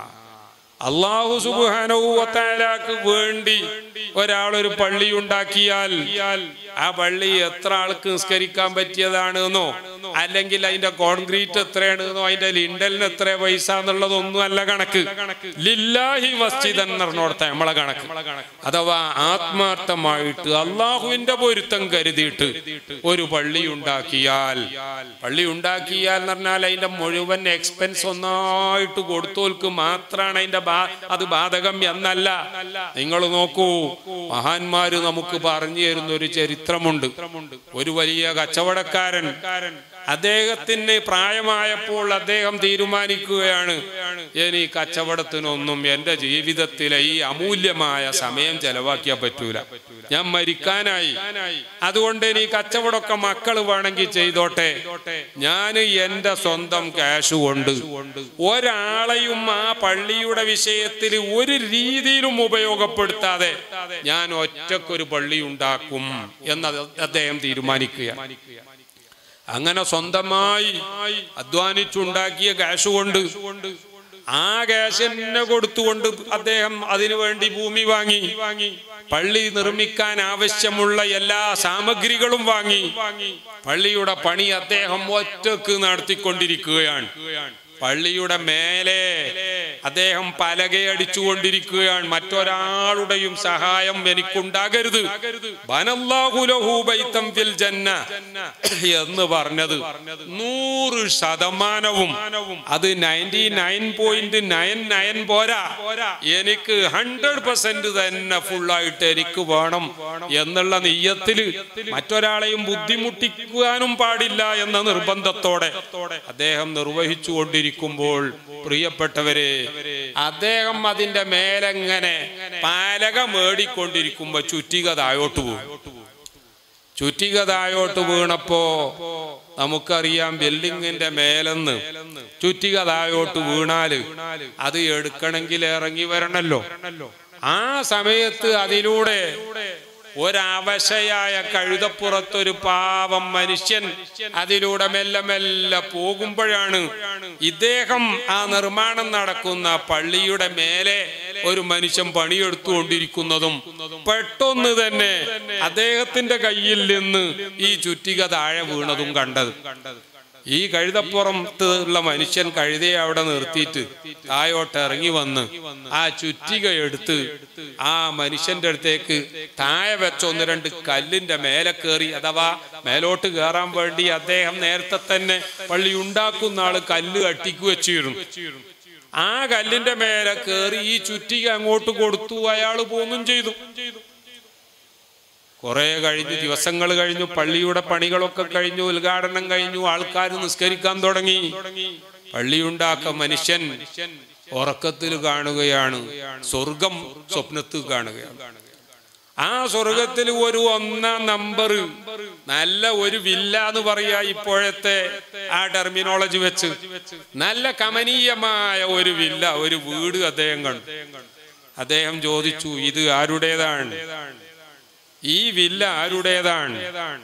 അല്ലാഹു സുബ്ഹാനഹു വ തആലക്ക് വേണ്ടി ഒരാളൊരു പള്ളി ഉണ്ടാക്കിയാൽ ആ പള്ളി എത്ര ആൾക്ക് നിസ്കരിക്കാൻ പറ്റിയതാണെന്നോ അല്ലെങ്കിൽ അതിന്റെ കോൺക്രീറ്റ് എത്രയാണെന്നോ അതിന്റെ ലിൻഡലിന് എത്ര പൈസ എന്നുള്ളതൊന്നും അല്ല കണക്ക്. ലില്ലാഹി മസ്ജിദൻ എന്ന് പറഞ്ഞോടത്തെ നമ്മളെ കണക്ക്. അഥവാ ആത്മാർത്ഥമായിട്ട് അള്ളാഹുവിന്റെ പൊരുത്തം കരുതിയിട്ട് ഒരു പള്ളി ഉണ്ടാക്കിയാൽ, പള്ളി ഉണ്ടാക്കിയാൽ എന്ന് പറഞ്ഞാൽ അതിന്റെ മുഴുവൻ എക്സ്പെൻസ് ഒന്നായിട്ട് കൊടുത്തോൽക്ക് മാത്രമാണ് അതിന്റെ അത് ബാധകം എന്നല്ല. നിങ്ങൾ നോക്കൂ, മഹാന്മാര് നമുക്ക് പറഞ്ഞു തരുന്ന ഒരു ചരിത്രമുണ്ട്. ഒരു വലിയ കച്ചവടക്കാരൻ, അദ്ദേഹത്തിന് പ്രായമായപ്പോൾ അദ്ദേഹം തീരുമാനിക്കുകയാണ്, ഇനി കച്ചവടത്തിനൊന്നും എന്റെ ജീവിതത്തിലെ ഈ അമൂല്യമായ സമയം ചെലവാക്കിയാൽ പറ്റൂല, ഞാൻ മരിക്കാനായി, അതുകൊണ്ട് ഇനി കച്ചവടമൊക്കെ മക്കൾ വേണമെങ്കിൽ ചെയ്തോട്ടെ, ഞാൻ എന്റെ സ്വന്തം ക്യാഷ് കൊണ്ട് ഒരാളെയും ആ പള്ളിയുടെ വിഷയത്തിൽ ഒരു രീതിയിലും ഉപയോഗപ്പെടുത്താതെ ഞാൻ ഒറ്റക്കൊരു പള്ളി ഉണ്ടാക്കും എന്ന് അദ്ദേഹം തീരുമാനിക്കുകയാണ്. അങ്ങനെ സ്വന്തമായി അധ്വാനിച്ചുണ്ടാക്കിയ ക്യാഷ് കൊണ്ട്, ആ ക്യാഷ് തന്നെ കൊടുത്തുകൊണ്ട് അദ്ദേഹം അതിനു വേണ്ടി ഭൂമി വാങ്ങി, പള്ളി നിർമ്മിക്കാൻ ആവശ്യമുള്ള എല്ലാ സാമഗ്രികളും വാങ്ങി, പള്ളിയുടെ പണി അദ്ദേഹം ഒറ്റക്ക് നടത്തിക്കൊണ്ടിരിക്കുകയാണ്. പള്ളിയുടെ മേലെ അദ്ദേഹം പലകയടിച്ചുകൊണ്ടിരിക്കുകയാണ്, മറ്റൊരാളുടെയും സഹായം എനിക്കുണ്ടാകരുത്. ബനല്ലാഹു ലഹു ബൈതൻ ഫിൽ ജന്ന എന്ന് പറഞ്ഞത് നൂറ് ശതമാനവും അത് ninety nine point nine nine പോരാ, എനിക്ക് ഹൺഡ്രഡ് പെർസെന്റ് തന്നെ ഫുള്ളായിട്ട് എനിക്ക് വേണം എന്നുള്ള നിയ്യത്തില് മറ്റൊരാളെയും ബുദ്ധിമുട്ടിക്കാനും പാടില്ല എന്ന നിർബന്ധത്തോടെ അദ്ദേഹം നിർവഹിച്ചു കൊണ്ടിരിക്കുമ്പോൾ, പ്രിയപ്പെട്ടവരെ, അദ്ദേഹം അതിന്റെ മേലെങ്ങനെ പാലക മേടിക്കൊണ്ടിരിക്കുമ്പോ ചുറ്റിക താഴോട്ട് പോകും. ചുറ്റിക താഴോട്ട് വീണപ്പോ നമുക്കറിയാം, ബിൽഡിങ്ങിന്റെ മേലെന്ന് ചുറ്റിക താഴോട്ട് വീണാല് അത് എടുക്കണമെങ്കിൽ ഇറങ്ങി വരണല്ലോ. ആ സമയത്ത് അതിലൂടെ ഒരവശയായ കഴുതപ്പുറത്തൊരു പാവം മനുഷ്യൻ അതിലൂടെ മെല്ലെ മെല്ലെ പോകുമ്പോഴാണ് ഇദ്ദേഹം ആ നിർമ്മാണം നടക്കുന്ന പള്ളിയുടെ മേലെ ഒരു മനുഷ്യൻ പണിയെടുത്തുകൊണ്ടിരിക്കുന്നതും പെട്ടെന്ന് തന്നെ അദ്ദേഹത്തിന്റെ കയ്യിൽ നിന്ന് ഈ ചുറ്റിക താഴെ വീണതും കണ്ടത്. ഈ കഴുതപ്പുറത്ത് ഉള്ള മനുഷ്യൻ കഴുതയെ അവിടെ നിർത്തിയിട്ട് താഴോട്ട് ഇറങ്ങി വന്ന് ആ ചുറ്റിക എടുത്ത് ആ മനുഷ്യന്റെ അടുത്തേക്ക് താഴെ വെച്ച ഒന്ന് രണ്ട് കല്ലിന്റെ മേലെ കയറി, അഥവാ മേലോട്ട് കയറാൻ വേണ്ടി അദ്ദേഹം നേരത്തെ തന്നെ പള്ളി ഉണ്ടാക്കുന്ന ആള് കല്ല് കട്ടിക്ക് വെച്ചിരുന്നു. ആ കല്ലിന്റെ മേലെ കയറി ഈ ചുറ്റിക അങ്ങോട്ട് കൊടുത്തു, അയാള് പോന്നും ചെയ്തു. കുറെ കഴിഞ്ഞു, ദിവസങ്ങൾ കഴിഞ്ഞു, പള്ളിയുടെ പണികളൊക്കെ കഴിഞ്ഞു, ഉദ്ഘാടനം കഴിഞ്ഞു, ആൾക്കാർ നിസ്കരിക്കാൻ തുടങ്ങി. പള്ളിയുണ്ടാക്ക മനുഷ്യൻ ഉറക്കത്തിൽ കാണുകയാണ്, സ്വർഗം സ്വപ്നത്തിൽ കാണുകയാണ്. ആ സ്വർഗത്തിൽ ഒരു ഒന്നാം നമ്പർ നല്ല ഒരു വില്ല എന്ന് പറയാ ഇപ്പോഴത്തെ ആ ടെർമിനോളജി വെച്ച്. നല്ല കമനീയമായ ഒരു വില്ല, ഒരു വീട് അദ്ദേഹം കണ്ടു. അദ്ദേഹം ചോദിച്ചു, ഇത് ആരുടേതാണ്? ഈ വില്ല ആരുടേതാണ്?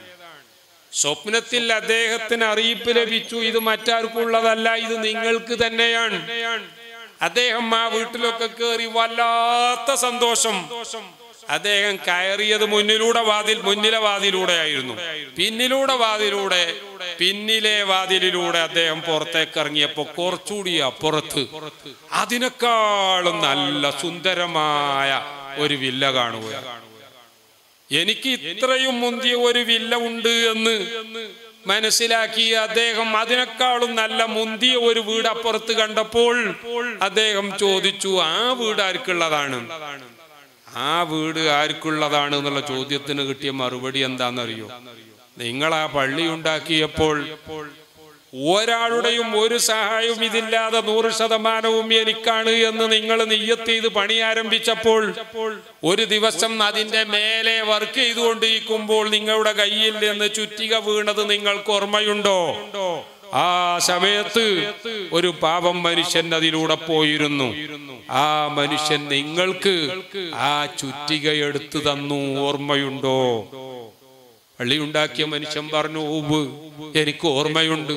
സ്വപ്നത്തിൽ അദ്ദേഹത്തിന് അറിയിപ്പ് ലഭിച്ചു, ഇത് മറ്റാർക്കുള്ളതല്ല, ഇത് നിങ്ങൾക്ക് തന്നെയാണ്. അദ്ദേഹം ആ വീട്ടിലൊക്കെ കയറി വല്ലാത്ത സന്തോഷം. അദ്ദേഹം കയറിയത് മുന്നിലൂടെ വാതിൽ മുന്നിലെ വാതിലൂടെ ആയിരുന്നു. പിന്നിലൂടെ വാതിലൂടെ പിന്നിലെ വാതിലിലൂടെ അദ്ദേഹം പുറത്തേക്ക് ഇറങ്ങിയപ്പോ കുറച്ചുകൂടി അപ്പുറത്ത് അതിനേക്കാളും നല്ല സുന്ദരമായ ഒരു വില്ല കാണുകയാണ്. എനിക്ക് ഇത്രയും മുന്തിയ ഒരു വില്ല ഉണ്ട് എന്ന് മനസ്സിലാക്കിയ അദ്ദേഹം അതിനേക്കാളും നല്ല മുന്തിയ ഒരു വീട് അപ്പുറത്ത് കണ്ടപ്പോൾ അദ്ദേഹം ചോദിച്ചു, ആ വീട് ആർക്കുള്ളതാണ്? ആ വീട് ആർക്കുള്ളതാണ് എന്നുള്ള ചോദ്യത്തിന് കിട്ടിയ മറുപടി എന്താണെന്നറിയോ? നിങ്ങൾ ആ പള്ളി ഉണ്ടാക്കിയപ്പോൾ ഒരാളുടെയും ഒരു സഹായവും ഇതില്ലാതെ നൂറ് ശതമാനവും എനിക്കാണ് എന്ന് നിങ്ങൾ നിയ്യത്ത് ചെയ്ത് പണി ആരംഭിച്ചപ്പോൾ ഒരു ദിവസം അതിന്റെ മേലെ വർക്ക് ചെയ്തുകൊണ്ടിരിക്കുമ്പോൾ നിങ്ങളുടെ കയ്യിൽ നിന്ന് ചുറ്റിക വീണത് നിങ്ങൾക്ക് ഓർമ്മയുണ്ടോ? ആ സമയത്ത് ഒരു പാപം മനുഷ്യൻ അതിലൂടെ പോയിരുന്നു. ആ മനുഷ്യൻ നിങ്ങൾക്ക് ആ ചുറ്റിക എടുത്തു തന്നു, ഓർമ്മയുണ്ടോ? പള്ളി ഉണ്ടാക്കിയ മനുഷ്യൻ പറഞ്ഞു, ഓവ് എനിക്ക് ഓർമ്മയുണ്ട്.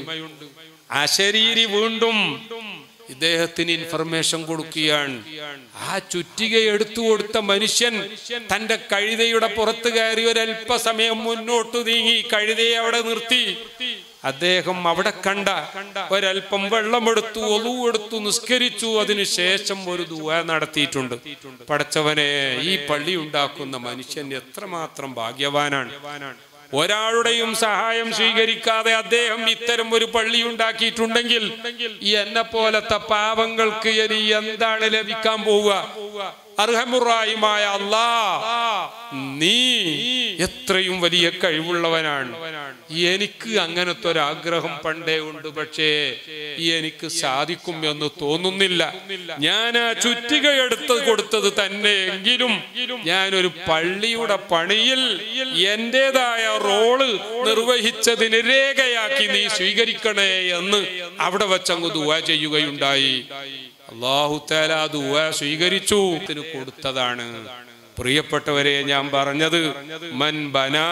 അശരീരി വീണ്ടും ഇദ്ദേഹത്തിന് ഇൻഫർമേഷൻ കൊടുക്കുകയാണ്. ആ ചുറ്റിക എടുത്തു കൊടുത്ത മനുഷ്യൻ തന്റെ കഴുതയുടെ പുറത്ത് കയറി ഒരല്പസമയം മുന്നോട്ട് നീങ്ങി കഴുതയെ അവിടെ നിർത്തി. അദ്ദേഹം അവിടെ കണ്ട ഒരൽപ്പം വെള്ളമെടുത്തു, ഒളു എടുത്തു, നിസ്കരിച്ചു. അതിനുശേഷം ഒരു ദുആ നടത്തിയിട്ടുണ്ട്. പടച്ചവനെ, ഈ പള്ളി ഉണ്ടാക്കുന്ന മനുഷ്യൻ എത്രമാത്രം ഭാഗ്യവാനാണ്. ഒരാളുടെയും സഹായം സ്വീകരിക്കാതെ അദ്ദേഹം ഇത്തരം ഒരു പള്ളി ഉണ്ടാക്കിയിട്ടുണ്ടെങ്കിൽ ഈ എന്നെ പോലത്തെ പാവങ്ങൾക്ക് ഇനി എന്താണ് ലഭിക്കാൻ പോവുക? അർഹമുറാഹിമായ അല്ലാഹ്, നീ എത്രയും വലിയ കഴിവുള്ളവനാണ്. എനിക്ക് അങ്ങനത്തെ ഒരു ആഗ്രഹം പണ്ടേ ഉണ്ട്, പക്ഷേ എനിക്ക് സാധിക്കും എന്ന് തോന്നുന്നില്ല. ഞാൻ ആ ചുറ്റിക എടുത്ത് കൊടുത്തത് തന്നെ എങ്കിലും ഞാനൊരു പള്ളിയുടെ പണിയിൽ എന്റേതായ റോള് നിർവഹിച്ചതിന് രേഖയാക്കി നീ സ്വീകരിക്കണേ എന്ന് അവിടെ വച്ചങ്ങ് ദുആ ചെയ്യുകയുണ്ടായി. അല്ലാഹു തആല ദുആ സ്വീകരിച്ചു, കൊടുത്തതാണ്. പ്രിയപ്പെട്ടവരെ, ഞാൻ പറഞ്ഞത് മൻ ബനാ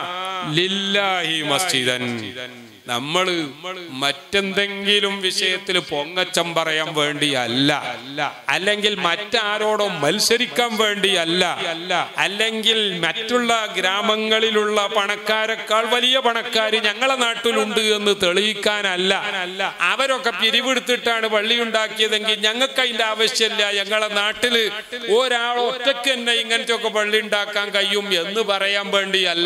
ലില്ലാഹി മസ്ജിദൻ. നമ്മള് മറ്റെന്തെങ്കിലും വിഷയത്തിൽ പൊങ്ങച്ചം പറയാൻ വേണ്ടിയല്ല, അല്ലെങ്കിൽ മറ്റാരോടോ മത്സരിക്കാൻ വേണ്ടിയല്ല, അല്ലെങ്കിൽ മറ്റുള്ള ഗ്രാമങ്ങളിലുള്ള പണക്കാരെക്കാൾ വലിയ പണക്കാര് ഞങ്ങളെ നാട്ടിലുണ്ട് എന്ന് തെളിയിക്കാനല്ല. അവരൊക്കെ പിരിവെടുത്തിട്ടാണ് പള്ളി ഉണ്ടാക്കിയതെങ്കിൽ ഞങ്ങൾക്ക് അതിന്റെ ആവശ്യമില്ല, ഞങ്ങളെ നാട്ടില് ഒരാൾ ഒറ്റയ്ക്ക് തന്നെ ഇങ്ങനത്തെ ഒക്കെ പള്ളി ഉണ്ടാക്കാൻ കഴിയും എന്ന് പറയാൻ വേണ്ടിയല്ല.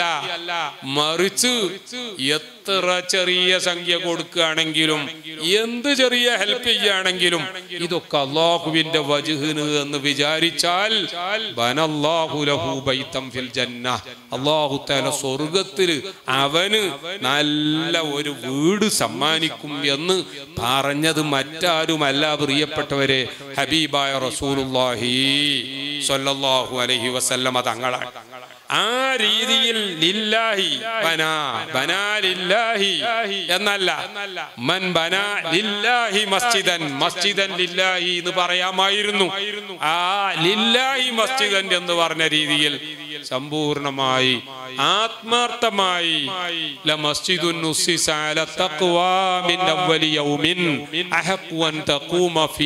മറിച്ച് എത്ര ചെറിയ സംഖ്യ കൊടുക്കുകയാണെങ്കിലും എന്ത് ചെറിയ ഹെൽപ്പ് ചെയ്യുകയാണെങ്കിലും ഇതൊക്കെ അല്ലാഹുവിന്റെ വജ്ഹിന് എന്ന് വിചാരിച്ചാൽ ബനല്ലാഹു ലഹു ബൈതൻ ഫിൽ ജന്ന, അല്ലാഹു തആല സ്വർഗ്ഗത്തിൽ അവന് നല്ല ഒരു വീട് സമ്മാനിക്കും എന്ന് പറഞ്ഞത് മറ്റാരുമല്ല പ്രിയപ്പെട്ടവരെ, ഹബീബായ റസൂലുള്ളാഹി സ്വല്ലല്ലാഹു അലൈഹി വസല്ലമ തങ്ങളാണ്. ആ രീതിയിൽ ലില്ലാഹി ബനാ ബനാ ലില്ലാഹി എന്നല്ല, മൻ ബനാ ലില്ലാഹി മസ്ജിദൻ, മസ്ജിദൻ ലില്ലാഹി എന്ന് പറയാമായിരുന്നു. ആ ലില്ലാഹി മസ്ജിദൻ എന്ന് പറഞ്ഞ രീതിയിൽ സമ്പൂർണമായി ആത്മാർത്ഥമായി ലമസ്ജിദുൻ നുസ്സിസ അല തഖ്വാ മിൻ അവ്വലി യൗമിൻ അഹഖു അൻ തഖൂമ ഫീ,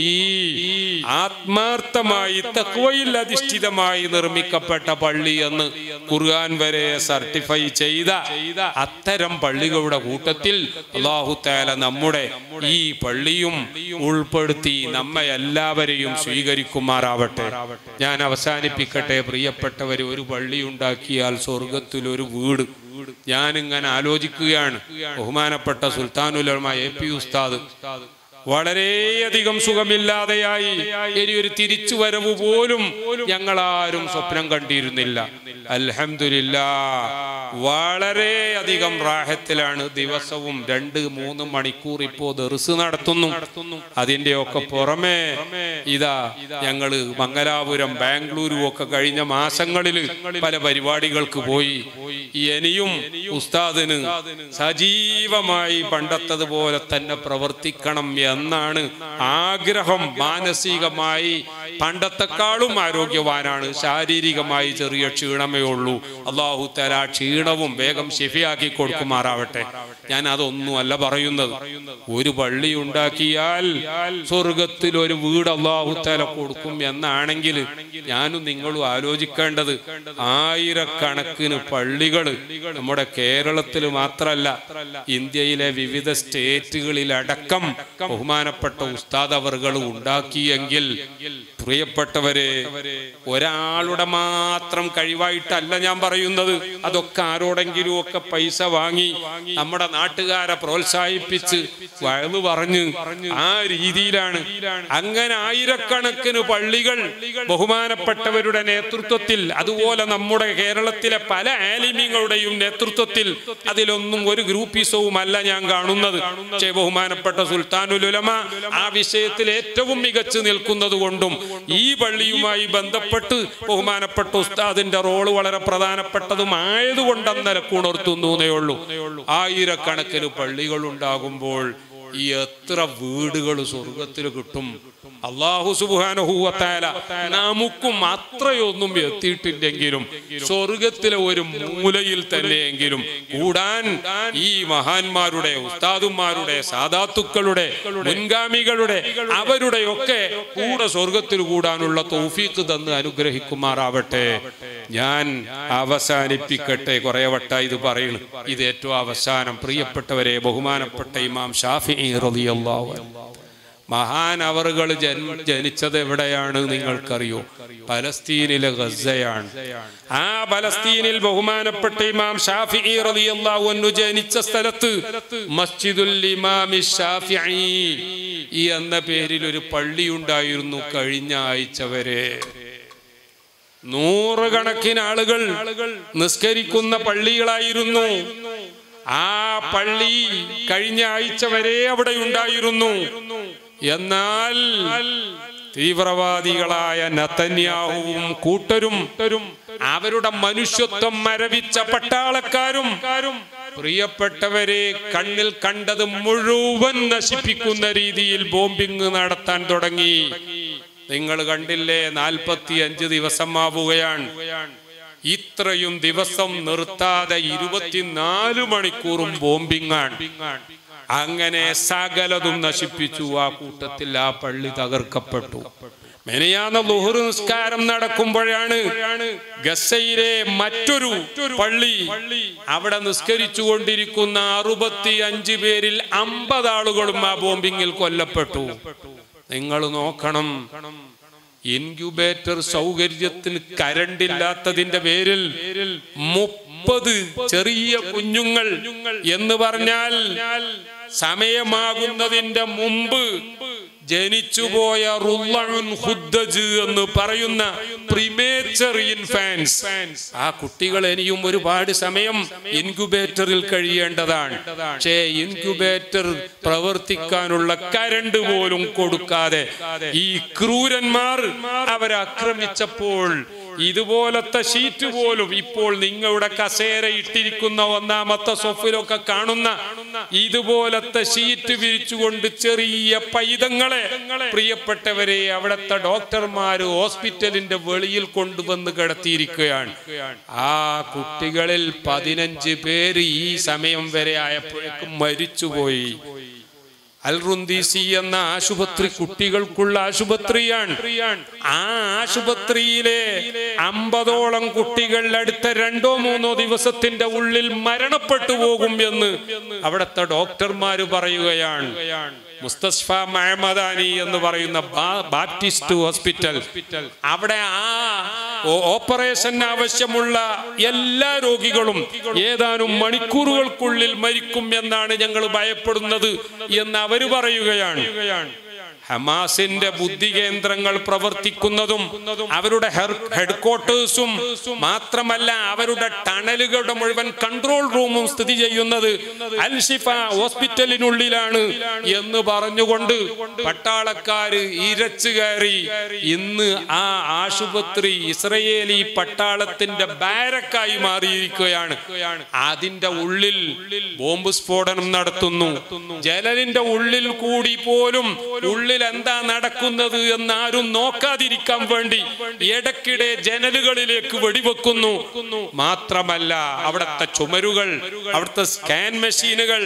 ആത്മാർത്ഥമായി തഖ്വയിൽ അധിഷ്ഠിതമായി നിർമ്മിക്കപ്പെട്ട പള്ളി എന്ന് ഖുർആൻ വരെ സർട്ടിഫൈ ചെയ്ത അത്തരം പള്ളികളുടെ കൂട്ടത്തിൽ അല്ലാഹു തആല നമ്മുടെ ഈ പള്ളിയും ഉൾപ്പെടുത്തി നമ്മെ എല്ലാവരെയും സ്വീകരിക്കുമാറാവട്ടെ. ഞാൻ അവസാനിപ്പിക്കട്ടെ പ്രിയപ്പെട്ടവർ. ഒരു പള്ളി ഉണ്ടാക്കിയാൽ സ്വർഗത്തിൽ ഒരു വീട്. ഞാനിങ്ങനെ ആലോചിക്കുകയാണ്. ബഹുമാനപ്പെട്ട സുൽത്താനുൽ ഉലമ എ പി ഉസ്താദ് വളരെയധികം സുഖമില്ലാതെയായി. ഇനി ഒരു തിരിച്ചു വരവ് പോലും ഞങ്ങളാരും സ്വപ്നം കണ്ടിരുന്നില്ല. അൽഹംദുലില്ലാഹ് വളരെയധികം റാഹത്തിലാണ്. ദിവസവും രണ്ട് മൂന്ന് മണിക്കൂർ ഇപ്പോ ദർസ് നടത്തുന്നു. അതിന്റെ ഒക്കെ പുറമെ ഇതാ ഞങ്ങള് മംഗലാപുരം, ബാംഗ്ലൂരും ഒക്കെ കഴിഞ്ഞ മാസങ്ങളിൽ പല പരിപാടികൾക്ക് പോയി. ഇനിയും ഉസ്താദിന് സജീവമായി പണ്ടത്തതുപോലെ തന്നെ പ്രവർത്തിക്കണം എന്നാണ് ആഗ്രഹം. മാനസികമായി പണ്ടത്തെക്കാളും ആരോഗ്യവാനാണ്, ശാരീരികമായി ചെറിയ ക്ഷീണമേ ഉള്ളൂ. അല്ലാഹു തആല ക്ഷീണവും വേഗം ശിഫയാക്കി കൊടുക്കുമാറാവട്ടെ. ഞാൻ അതൊന്നും അല്ല പറയുന്നത്. ഒരു പള്ളി ഉണ്ടാക്കിയാൽ സ്വർഗത്തിൽ ഒരു വീട് അല്ലാഹു തആല കൊടുക്കും എന്നാണെങ്കിൽ ഞാനും നിങ്ങളും ആലോചിക്കേണ്ടത് ആയിരക്കണക്കിന് പള്ളികൾ നമ്മുടെ കേരളത്തിൽ മാത്രമല്ല ഇന്ത്യയിലെ വിവിധ സ്റ്റേറ്റുകളിലടക്കം ബഹുമാനപ്പെട്ട ഉസ്താദ് അവർകൾ ഉണ്ടാക്കിയെങ്കിൽ പ്രിയപ്പെട്ടവരെ, ഒരാളുടെ മാത്രം കഴിവായിട്ടല്ല ഞാൻ പറയുന്നത്. അതൊക്കെ ആരോടെങ്കിലും ഒക്കെ പൈസ വാങ്ങി നമ്മുടെ നാട്ടുകാരെ പ്രോത്സാഹിപ്പിച്ച് വയലു പറഞ്ഞ് ആ രീതിയിലാണ്. അങ്ങനെ ആയിരക്കണക്കിന് പള്ളികൾ ബഹുമാനപ്പെട്ടവരുടെ നേതൃത്വത്തിൽ, അതുപോലെ നമ്മുടെ കേരളത്തിലെ പല ആലിമീങ്ങളുടെയും നേതൃത്വത്തിൽ, അതിലൊന്നും ഒരു ഗ്രൂപ്പിസവും അല്ല ഞാൻ കാണുന്നത്. പക്ഷേ ബഹുമാനപ്പെട്ട സുൽത്താനുൽ ഉലമ ആ വിഷയത്തിൽ ഏറ്റവും മികച്ചു നിൽക്കുന്നത് കൊണ്ടും ഈ പള്ളിയുമായി ബന്ധപ്പെട്ട് ബഹുമാനപ്പെട്ട ഉസ്താദിന്റെ റോള് വളരെ പ്രധാനപ്പെട്ടതും ആയതുകൊണ്ടെന്ന നിലക്കുണർത്തുന്നേ ഉള്ളൂ. ആയിരക്കണക്കിന് പള്ളികൾ ഉണ്ടാകുമ്പോൾ ഈ എത്ര വീടുകൾ സ്വർഗത്തിൽ കിട്ടും? അല്ലാഹു സുബ്ഹാനഹു വ തആല നമുക്കും അത്രയൊന്നും എത്തിയിട്ടില്ലെങ്കിലും സ്വർഗത്തിലെ ഒരു മൂലയിൽ തന്നെയെങ്കിലും കൂടാൻ ഈ മഹാന്മാരുടെ, ഉസ്താദുമാരുടെ, സാദാത്തുക്കളുടെ, മുൻഗാമികളുടെ അവരുടെയൊക്കെ കൂടെ സ്വർഗത്തിൽ കൂടാനുള്ള തൗഫീഖ് തന്ന് അനുഗ്രഹിക്കുമാറാവട്ടെ. ഞാൻ അവസാനിപ്പിക്കട്ടെ. കുറെ വട്ടം ഇത് പറയുന്നു. ഇത് ഏറ്റവും അവസാനം പ്രിയപ്പെട്ടവരെ, ബഹുമാനപ്പെട്ട ഇമാം ഷാഫിഈ റളിയല്ലാഹു അൻഹു മഹാൻ അവറുകൾ ജനിച്ചത് എവിടെയാണ് നിങ്ങൾക്കറിയോ? പലസ്തീനിലെ ഗസയാണ്. ആ പലസ്തീനിൽ ബഹുമാനപ്പെട്ട ഇമാം ഷാഫിഈ റളിയല്ലാഹു അൻഹു ജനിച്ച സ്ഥലത്ത് മസ്ജിദുൽ ഇമാം ഷാഫിഈ എന്ന പേരിൽ ഒരു പള്ളി ഉണ്ടായിരുന്നു. കഴിഞ്ഞ ആഴ്ച വരെ നൂറുകണക്കിന് ആളുകൾ നിസ്കരിക്കുന്ന പള്ളികളായിരുന്നു. ആ പള്ളി കഴിഞ്ഞ ആഴ്ച വരെ അവിടെ ഉണ്ടായിരുന്നു. എന്നാൽ തീവ്രവാദികളായ നെതന്യാഹുവും കൂട്ടരും അവരുടെ മനുഷ്യത്വം മരവിച്ച പട്ടാളക്കാരും പ്രിയപ്പെട്ടവരെ കണ്ണിൽ കണ്ടത് മുഴുവൻ നശിപ്പിക്കുന്ന രീതിയിൽ ബോംബിംഗ് നടത്താൻ തുടങ്ങി. നിങ്ങൾ കണ്ടില്ലേ? നാൽപ്പത്തി അഞ്ച് ദിവസം ആവുകയാണ്. ഇത്രയും ദിവസം നിർത്താതെ ഇരുപത്തിനാല് മണിക്കൂറും ബോംബിംഗാണ്. അങ്ങനെ സകലതും നശിപ്പിച്ചു. ആ കൂട്ടത്തിൽ ആ പള്ളി തകർക്കപ്പെട്ടു. മെനയാന്ന ളുഹർ നിസ്കാരം നടക്കുമ്പോഴാണ് ഗസയിലെ മറ്റൊരു പള്ളി, അവിടെ നിസ്കരിച്ചു കൊണ്ടിരിക്കുന്ന അറുപത്തി അഞ്ച് പേരിൽ അമ്പത് ആളുകളും ആ ബോംബിങ്ങിൽ കൊല്ലപ്പെട്ടു. നിങ്ങൾ നോക്കണം, ഇൻക്യുബേറ്റർ സൗകര്യത്തിന് കരണ്ട് ഇല്ലാത്തതിന്റെ പേരിൽ മുപ്പത് ചെറിയ കുഞ്ഞുങ്ങൾ എന്ന് പറഞ്ഞാൽ സമയമാകുന്നതിന്റെ മുമ്പ് ജനിച്ചുപോയ റുള്ളഉൻ ഖുദ്ദജ് എന്ന് പറയുന്ന പ്രീമേച്ചർ ഇൻഫാൻസ്, ആ കുട്ടികൾ ഇനിയും ഒരുപാട് സമയം ഇൻക്യുബേറ്ററിൽ കഴിയേണ്ടതാണ്. പക്ഷേ ഇൻക്യുബേറ്റർ പ്രവർത്തിക്കാനുള്ള കരണ്ട് പോലും കൊടുക്കാതെ ഈ ക്രൂരന്മാർ അവരെ ആക്രമിച്ചപ്പോൾ ഇതുപോലത്തെ ഷീറ്റ് പോലും, ഇപ്പോൾ നിങ്ങളുടെ കസേര ഇട്ടിരിക്കുന്ന ഒന്നാമത്തെ സൊഫിലൊക്കെ കാണുന്ന ഇതുപോലത്തെ ഷീറ്റ് വിരിച്ചുകൊണ്ട് ചെറിയ പൈതങ്ങളെ പ്രിയപ്പെട്ടവരെ അവിടുത്തെ ഡോക്ടർമാര് ഹോസ്പിറ്റലിന്റെ വെളിയിൽ കൊണ്ടുവന്ന് കിടത്തിയിരിക്കുകയാണ്. ആ കുട്ടികളിൽ പതിനഞ്ച് പേര് ഈ സമയം വരെ ആയപ്പോഴേക്കും മരിച്ചുപോയി. അൽ റുന്ദീസി എന്ന ആശുപത്രി കുട്ടികൾക്കുള്ള ആശുപത്രിയാണ്. ആ ആശുപത്രിയിലെ അമ്പതോളം കുട്ടികൾ അടുത്ത രണ്ടോ മൂന്നോ ദിവസത്തിന്റെ ഉള്ളിൽ മരണപ്പെട്ടു പോകും എന്ന് അവിടുത്തെ ഡോക്ടർമാര് പറയുകയാണ്. മുസ്തഫ മഹമദാനി എന്ന് പറയുന്ന ബാപ്റ്റിസ്റ്റ് ഹോസ്പിറ്റൽ, അവിടെ ആ ഓപ്പറേഷൻ ആവശ്യമുള്ള എല്ലാ രോഗികളും ഏതാനും മണിക്കൂറുകൾക്കുള്ളിൽ മരിക്കും എന്നാണ് ഞങ്ങൾ ഭയപ്പെടുന്നത് എന്ന് അവര് പറയുകയാണ്. ഹമാസിന്റെ ബുദ്ധി കേന്ദ്രങ്ങൾ പ്രവർത്തിക്കുന്നതും അവരുടെ ഹെഡ്ക്വാർട്ടേഴ്സും മാത്രമല്ല അവരുടെ ടണലുകളുടെ മുഴുവൻ കൺട്രോൾ റൂമും സ്ഥിതി ചെയ്യുന്നത് അൽ ഷിഫ ഹോസ്പിറ്റലിനുള്ളിലാണ് എന്ന് പറഞ്ഞുകൊണ്ട് പട്ടാളക്കാര് ഇരച്ചു കയറി ഇന്ന് ആ ആശുപത്രി ഇസ്രയേലി പട്ടാളത്തിന്റെ ബാരക്കായി മാറിയിരിക്കുകയാണ്. അതിന്റെ ഉള്ളിൽ ബോംബ് സ്ഫോടനം നടത്തുന്നു. ജനലിന്റെ ഉള്ളിൽ കൂടി പോലും ഉള്ളിൽ എന്താ നടക്കുന്നത് എന്ന് ആരും നോക്കാതിരിക്കാൻ വേണ്ടി ഇടയ്ക്കിടെ ജനലുകളിലേക്ക് വെടിവെക്കുന്നു. മാത്രമല്ല അവിടുത്തെ ചുമരുകൾ, അവിടുത്തെ സ്കാൻ മെഷീനുകൾ,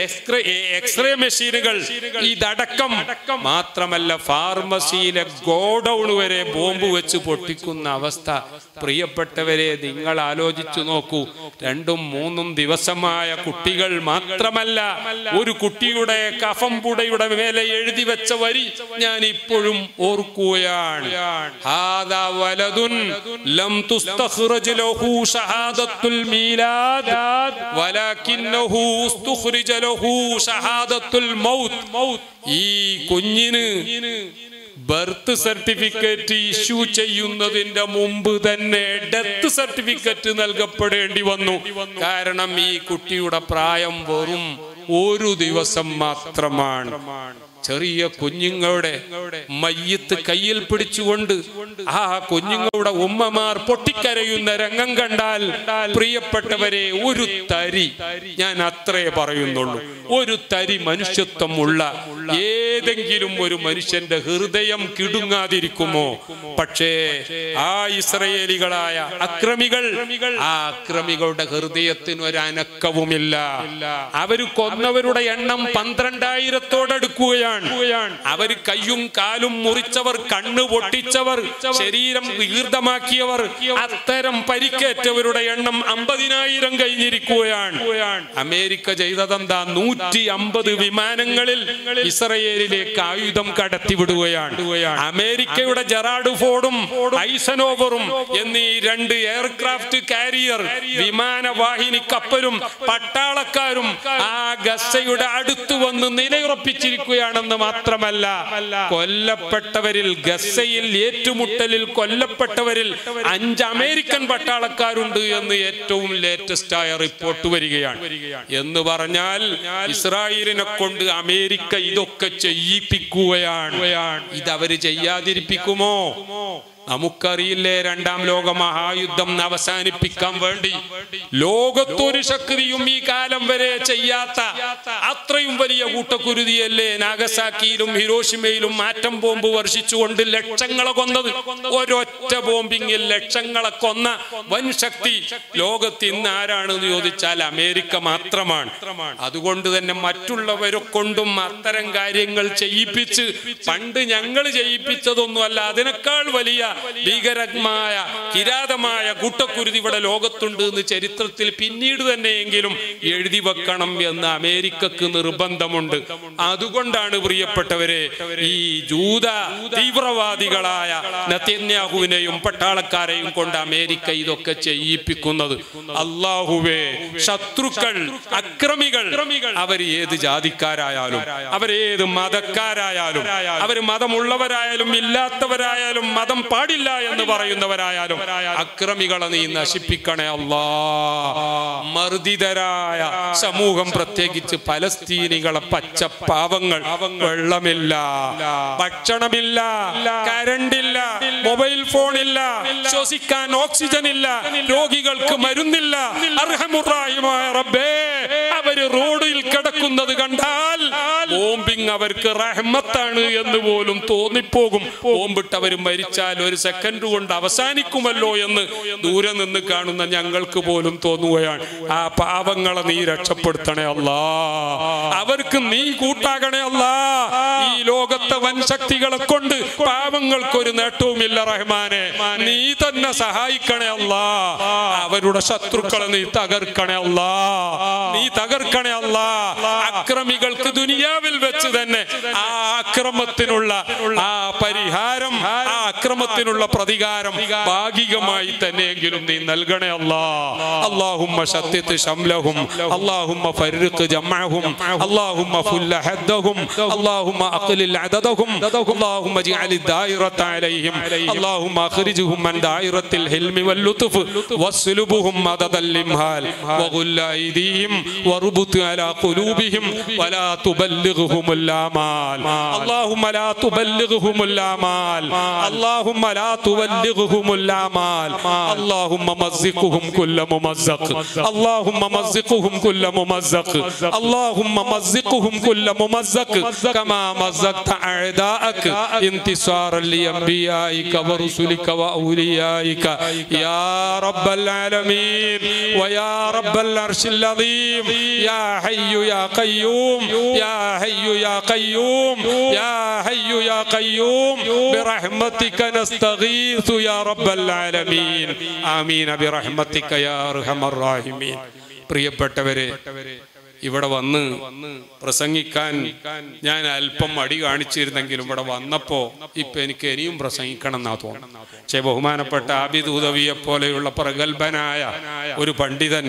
എക്സ്റേ മെഷീനുകൾ ഇതടക്കം മാത്രമല്ല ഫാർമസിയിലെ ഗോഡൌൺ വരെ ബോംബ് വെച്ച് പൊട്ടിക്കുന്ന അവസ്ഥ. പ്രിയപ്പെട്ടവരെ, നിങ്ങൾ ആലോചിച്ചു നോക്കൂ. രണ്ടും മൂന്നും ദിവസമായ കുട്ടികൾ മാത്രമല്ല, ഒരു കുട്ടിയുടെ കഫംപുടയുടെ മേലെ എഴുതി വെച്ച വരി ഞാൻ ഇപ്പോഴും ഓർക്കുകയാണ്. ഹാദാ വലദുൻ ലം തുസ്തഖ്റജ് ലഹു ഷഹാദത്തുൽ മീലാദ് വലകിന്നഹു ഉസ്തുഖ്റിജ ലഹു ഷഹാദത്തുൽ മൗത്ത്. ഈ കുഞ്ഞിന് ബർത്ത് സർട്ടിഫിക്കറ്റ് ഇഷ്യൂ ചെയ്യുന്നതിന്റെ മുമ്പ് തന്നെ ഡെത്ത് സർട്ടിഫിക്കറ്റ് നൽകപ്പെടേണ്ടി വന്നു. കാരണം ഈ കുട്ടിയുടെ പ്രായം വെറും ഒരു ദിവസം മാത്രമാണ്. ചെറിയ കുഞ്ഞുങ്ങളുടെ മയ്യത്ത് കയ്യിൽ പിടിച്ചുകൊണ്ട് ആ കുഞ്ഞുങ്ങളുടെ ഉമ്മമാർ പൊട്ടിക്കരയുന്ന രംഗം കണ്ടാൽ പ്രിയപ്പെട്ടവരെ, ഒരു തരി, ഞാൻ അത്രേ പറയുന്നുള്ളൂ, ഒരു തരി മനുഷ്യത്വമുള്ള ഏതെങ്കിലും ഒരു മനുഷ്യന്റെ ഹൃദയം കിടുങ്ങാതിരിക്കുമോ? പക്ഷേ ആ ഇസ്രയേലികളായ അക്രമികൾ, ആ അക്രമികളുടെ ഹൃദയത്തിന് ഒരു അനക്കവുമില്ല. അവര് കൊന്നവരുടെ എണ്ണം പന്ത്രണ്ടായിരത്തോടടുക്കുകയാണ്. അവർ കയ്യും കാലും മുറിച്ചവർ, കണ്ണ് പൊട്ടിച്ചവർ, ശരീരം വികൃതമാക്കിയവർ, അത്തരം പരിക്കേറ്റവരുടെ എണ്ണം അമ്പതിനായിരം കഴിഞ്ഞിരിക്കുകയാണ്. അമേരിക്ക ചെയ്തതെന്താ? നൂറ്റി അമ്പത് വിമാനങ്ങളിൽ ഇസ്രയേലിലേക്ക് ആയുധം കടത്തിവിടുകയാണ്. അമേരിക്കയുടെ ജെറാഡ് ഫോർഡും ഐസനോവറും എന്നീ രണ്ട് എയർക്രാഫ്റ്റ് കാരിയർ വിമാനവാഹിനി കപ്പലും പട്ടാളക്കാരും ആ ഗസയുടെ അടുത്ത് വന്ന് നിലയുറപ്പിച്ചിരിക്കുകയാണ്. മാത്രമല്ല, കൊല്ലപ്പെട്ടവരിൽ, ഗസയിൽ ഏറ്റുമുട്ടലിൽ കൊല്ലപ്പെട്ടവരിൽ അഞ്ച് അമേരിക്കൻ പട്ടാളക്കാരുണ്ട് എന്ന് ഏറ്റവും ലേറ്റസ്റ്റ് ആയ റിപ്പോർട്ട് വരികയാണ്. എന്ന് പറഞ്ഞാൽ ഇസ്രായേലിനെ കൊണ്ട് അമേരിക്ക ഇതൊക്കെ ചെയ്യിപ്പിക്കുകയാണ്. ഇതവര് ചെയ്യാതിരിപ്പിക്കുമോ? നമുക്കറിയില്ലേ, രണ്ടാം ലോക മഹായുദ്ധം അവസാനിപ്പിക്കാൻ വേണ്ടി ലോകത്തൊരു ശക്തിയും ഈ കാലം വരെ ചെയ്യാത്ത അത്രയും വലിയ കൂട്ടക്കുരുതിയല്ലേ നാഗസാക്കിയിലും ഹിരോഷിമയിലും ആറ്റം ബോംബ് വർഷിച്ചുകൊണ്ട് ലക്ഷങ്ങളെ കൊന്നത്. ഒരൊറ്റ ബോംബിങ്ങിൽ ലക്ഷങ്ങളെ കൊന്ന വൻ ശക്തി ലോകത്ത് ഇന്ന് ആരാണെന്ന് ചോദിച്ചാൽ അമേരിക്ക മാത്രമാണ്. അതുകൊണ്ട് തന്നെ മറ്റുള്ളവരെ കൊണ്ടും അത്തരം കാര്യങ്ങൾ ചെയ്യിപ്പിച്ച്, പണ്ട് ഞങ്ങൾ ചെയ്യിപ്പിച്ചതൊന്നുമല്ല, അതിനേക്കാൾ വലിയ ഭീകരമായ കിരാതമായ കൂട്ടക്കുരുതി ഇവിടെ ലോകത്തുണ്ട് എന്ന് ചരിത്രത്തിൽ പിന്നീട് തന്നെയെങ്കിലും എഴുതി വെക്കണം എന്ന് അമേരിക്കക്ക് നിർബന്ധമുണ്ട്. അതുകൊണ്ടാണ് പ്രിയപ്പെട്ടവരെ ഈ ജൂത തീവ്രവാദികളായ നെതന്യാഹുവിനെയും പട്ടാളക്കാരെയും കൊണ്ട് അമേരിക്ക ഇതൊക്കെ ചെയ്യിപ്പിക്കുന്നത്. അല്ലാഹുവേ, ശത്രുക്കൾ, അക്രമികൾ, അവർ ഏത് ജാതിക്കാരായാലും, അവരേത് മതക്കാരായാലും, അവർ മതമുള്ളവരായാലും ഇല്ലാത്തവരായാലും, മതം പാടില്ല എന്ന് പറയുന്നവരായാലും, അക്രമികളെ നീ നശിപ്പിക്കണേ അല്ലാ. മർദിതരായ സമൂഹം, പ്രത്യേകിച്ച് പലസ്തീനികളെ പച്ചപ്പാവങ്ങൾ, വെള്ളമില്ല, ഭക്ഷണമില്ല, കരണ്ടില്ല, മൊബൈൽ ഫോണില്ല, ശ്വസിക്കാൻ ഓക്സിജൻ ഇല്ല, രോഗികൾക്ക് മരുന്നില്ല. അർഹമുറാഹിമായ റബ്ബേ, അവര് റോഡിൽ കിടക്കുന്നത് കണ്ടാൽ ബോംബിങ് അവർക്ക് റഹ്മത്താണ് എന്ന് പോലും തോന്നിപ്പോകും. ബോംബിട്ട് അവർ മരിച്ചാൽ ഒരു സെക്കൻഡ് കൊണ്ട് അവസാനിക്കുമല്ലോ എന്ന് ദൂരെ നിന്ന് കാണുന്ന ഞങ്ങൾക്ക് പോലും തോന്നുകയാണ്. ആ പാവങ്ങളെ നീ രക്ഷപ്പെടുത്തണേ അല്ലാ, അവർക്ക് നീ കൂട്ടാകണേ അല്ലാ. ഈ ലോകത്തെ വൻശക്തികളെ കൊണ്ട് പാവങ്ങൾക്കൊരു നേട്ടവുമില്ല റഹ്മാനെ, നീ തന്നെ സഹായിക്കണേ അല്ലാ. അവരുടെ ശത്രുക്കളെ നീ തകർക്കണേ അല്ലാ, നീ തകർക്കണേ അല്ലാ. അക്രമികൾക്ക് ദുനിയാവിൽ വെച്ച് തന്നെ ആ അക്രമത്തിനുള്ള ആ പരിഹാരം, ആ അക്രമത്തിനുള്ള പ്രതികാരം ഭാഗികമായി തന്നെയെങ്കിലും നീ നൽകണേ അല്ലാ. അല്ലാഹുമ്മ ശത്തിത്ത് ശംലഹും അല്ലാഹുമ്മ ഫർരിഖ് ജംഅഹും അല്ലാഹുമ്മ ഫുല്ല ഹദ്ദഹും അല്ലാഹുമ്മ അഖ്ലിൽ അദദഹും അല്ലാഹുമ്മ ജഅൽ ദായിറത അലൈഹിം അല്ലാഹുമ്മ അഖ്രിജ്ഹും മൻ ദായിറത്തിൽ ഹിൽമി വൽ ലുത്ഫ് വസ്ലുബുഹും മദദൽ ലിംഹാൽ വഗുല്ല ഐദീഹിം വറുബുത് അലാ ഖുലൂബിഹിം വലാ തുബല്ലിഗ്ഹുമുൽ ആമാൽ അല്ലാഹുമ്മ ലാ തുബല്ലിഗ്ഹുമുൽ ആമാൽ അല്ലാഹുമ്മ ലാ തുബല്ലിഗ്ഹുമുൽ ആമാൽ അല്ലാഹുമ്മ മസ്ഖുഹും കുല്ല മുമസ്സഖ് അല്ലാഹുമ്മ മസ്ഖുഹും കുല്ല മുമസ്സഖ് اللهم مزقهم كل ممزق كما مزقت أعداءك انتصارا لأنبيائك ورسلك وأوليائك يا رب العالمين ويا رب العرش العظيم يا حي يا قيوم يا حي يا قيوم يا حي يا قيوم برحمتك نستغيث يا رب العالمين آمين برحمتك يا أرحم الراحمين. പ്രിയപ്പെട്ടവരെ, ഇവിടെ വന്ന് പ്രസംഗിക്കാൻ ഞാൻ അല്പം മടി കാണിച്ചിരുന്നെങ്കിലും ഇവിടെ വന്നപ്പോ ഇപ്പൊ എനിക്ക് ഇനിയും പ്രസംഗിക്കണം എന്നാ തോന്നുന്നു. പക്ഷേ ബഹുമാനപ്പെട്ട ആബിദ് ഉദവിയെ പോലെയുള്ള പ്രഗത്ഭനായ ഒരു പണ്ഡിതൻ,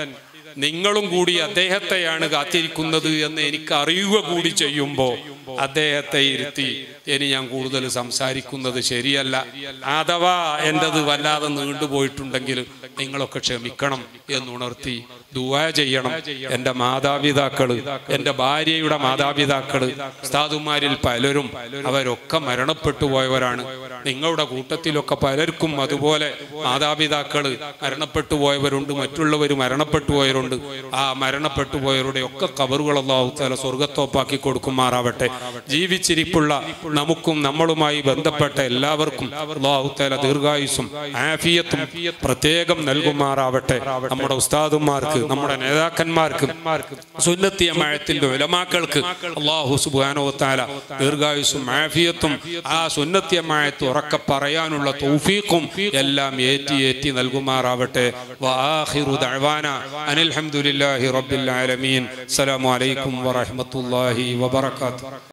നിങ്ങളും കൂടി അദ്ദേഹത്തെയാണ് കാത്തിരിക്കുന്നത് എന്ന് എനിക്ക് അറിയുക കൂടി ചെയ്യുമ്പോ അദ്ദേഹത്തെ ഇരുത്തി ഇനി ഞാൻ കൂടുതൽ സംസാരിക്കുന്നത് ശരിയല്ല. അഥവാ എന്റേത് വല്ലാതെ നീണ്ടുപോയിട്ടുണ്ടെങ്കിൽ നിങ്ങളൊക്കെ ക്ഷമിക്കണം എന്നുണർത്തി ദുആ ചെയ്യണം. എൻ്റെ മാതാപിതാക്കള്, എൻ്റെ ഭാര്യയുടെ മാതാപിതാക്കള്, ഉസ്താദുമാരിൽ പലരും അവരൊക്കെ മരണപ്പെട്ടു പോയവരാണ്. നിങ്ങളുടെ കൂട്ടത്തിലൊക്കെ പലർക്കും അതുപോലെ മാതാപിതാക്കള് മരണപ്പെട്ടു പോയവരുണ്ട്, മറ്റുള്ളവർ മരണപ്പെട്ടു പോയവരുണ്ട്. ആ മരണപ്പെട്ടു പോയവരുടെ ഒക്കെ ഖബറുകൾ അല്ലാഹു തആല സ്വർഗ്ഗത്തോപ്പാക്കി കൊടുക്കുമാറാവട്ടെ. ജീവിച്ചിരിപ്പുള്ള നമുക്കും നമ്മളുമായി ബന്ധപ്പെട്ട എല്ലാവർക്കും അല്ലാഹു തആല ദീർഘായുസ്സും ആഫിയത്തും പ്രത്യേകം നൽകുമാറാവട്ടെ. നമ്മുടെ ഉസ്താദുമാർക്ക്, നമ്മുടെ നേതാക്കന്മാർക്ക്, സുന്നത്തി ജമാഅത്തിന്റെ ഉലമാക്കൾക്ക് അല്ലാഹു സുബ്ഹാനഹു വ തആല ദീർഘായുസ്സും ആഫിയത്തും ആ സുന്നത്തി ജമാഅത്ത് ഉറക്കെ പറയാനുള്ള തൗഫീഖും എല്ലാം ഏറ്റി ഏറ്റി നൽകുമാറാവട്ടെ. വആഖിറു ദഅവാന അനിൽ ഹംദുലില്ലാഹി റബ്ബിൽ ആലമീൻ. അസ്സലാമു അലൈക്കും വറഹ്മത്തുള്ളാഹി വബറകാതുഹു.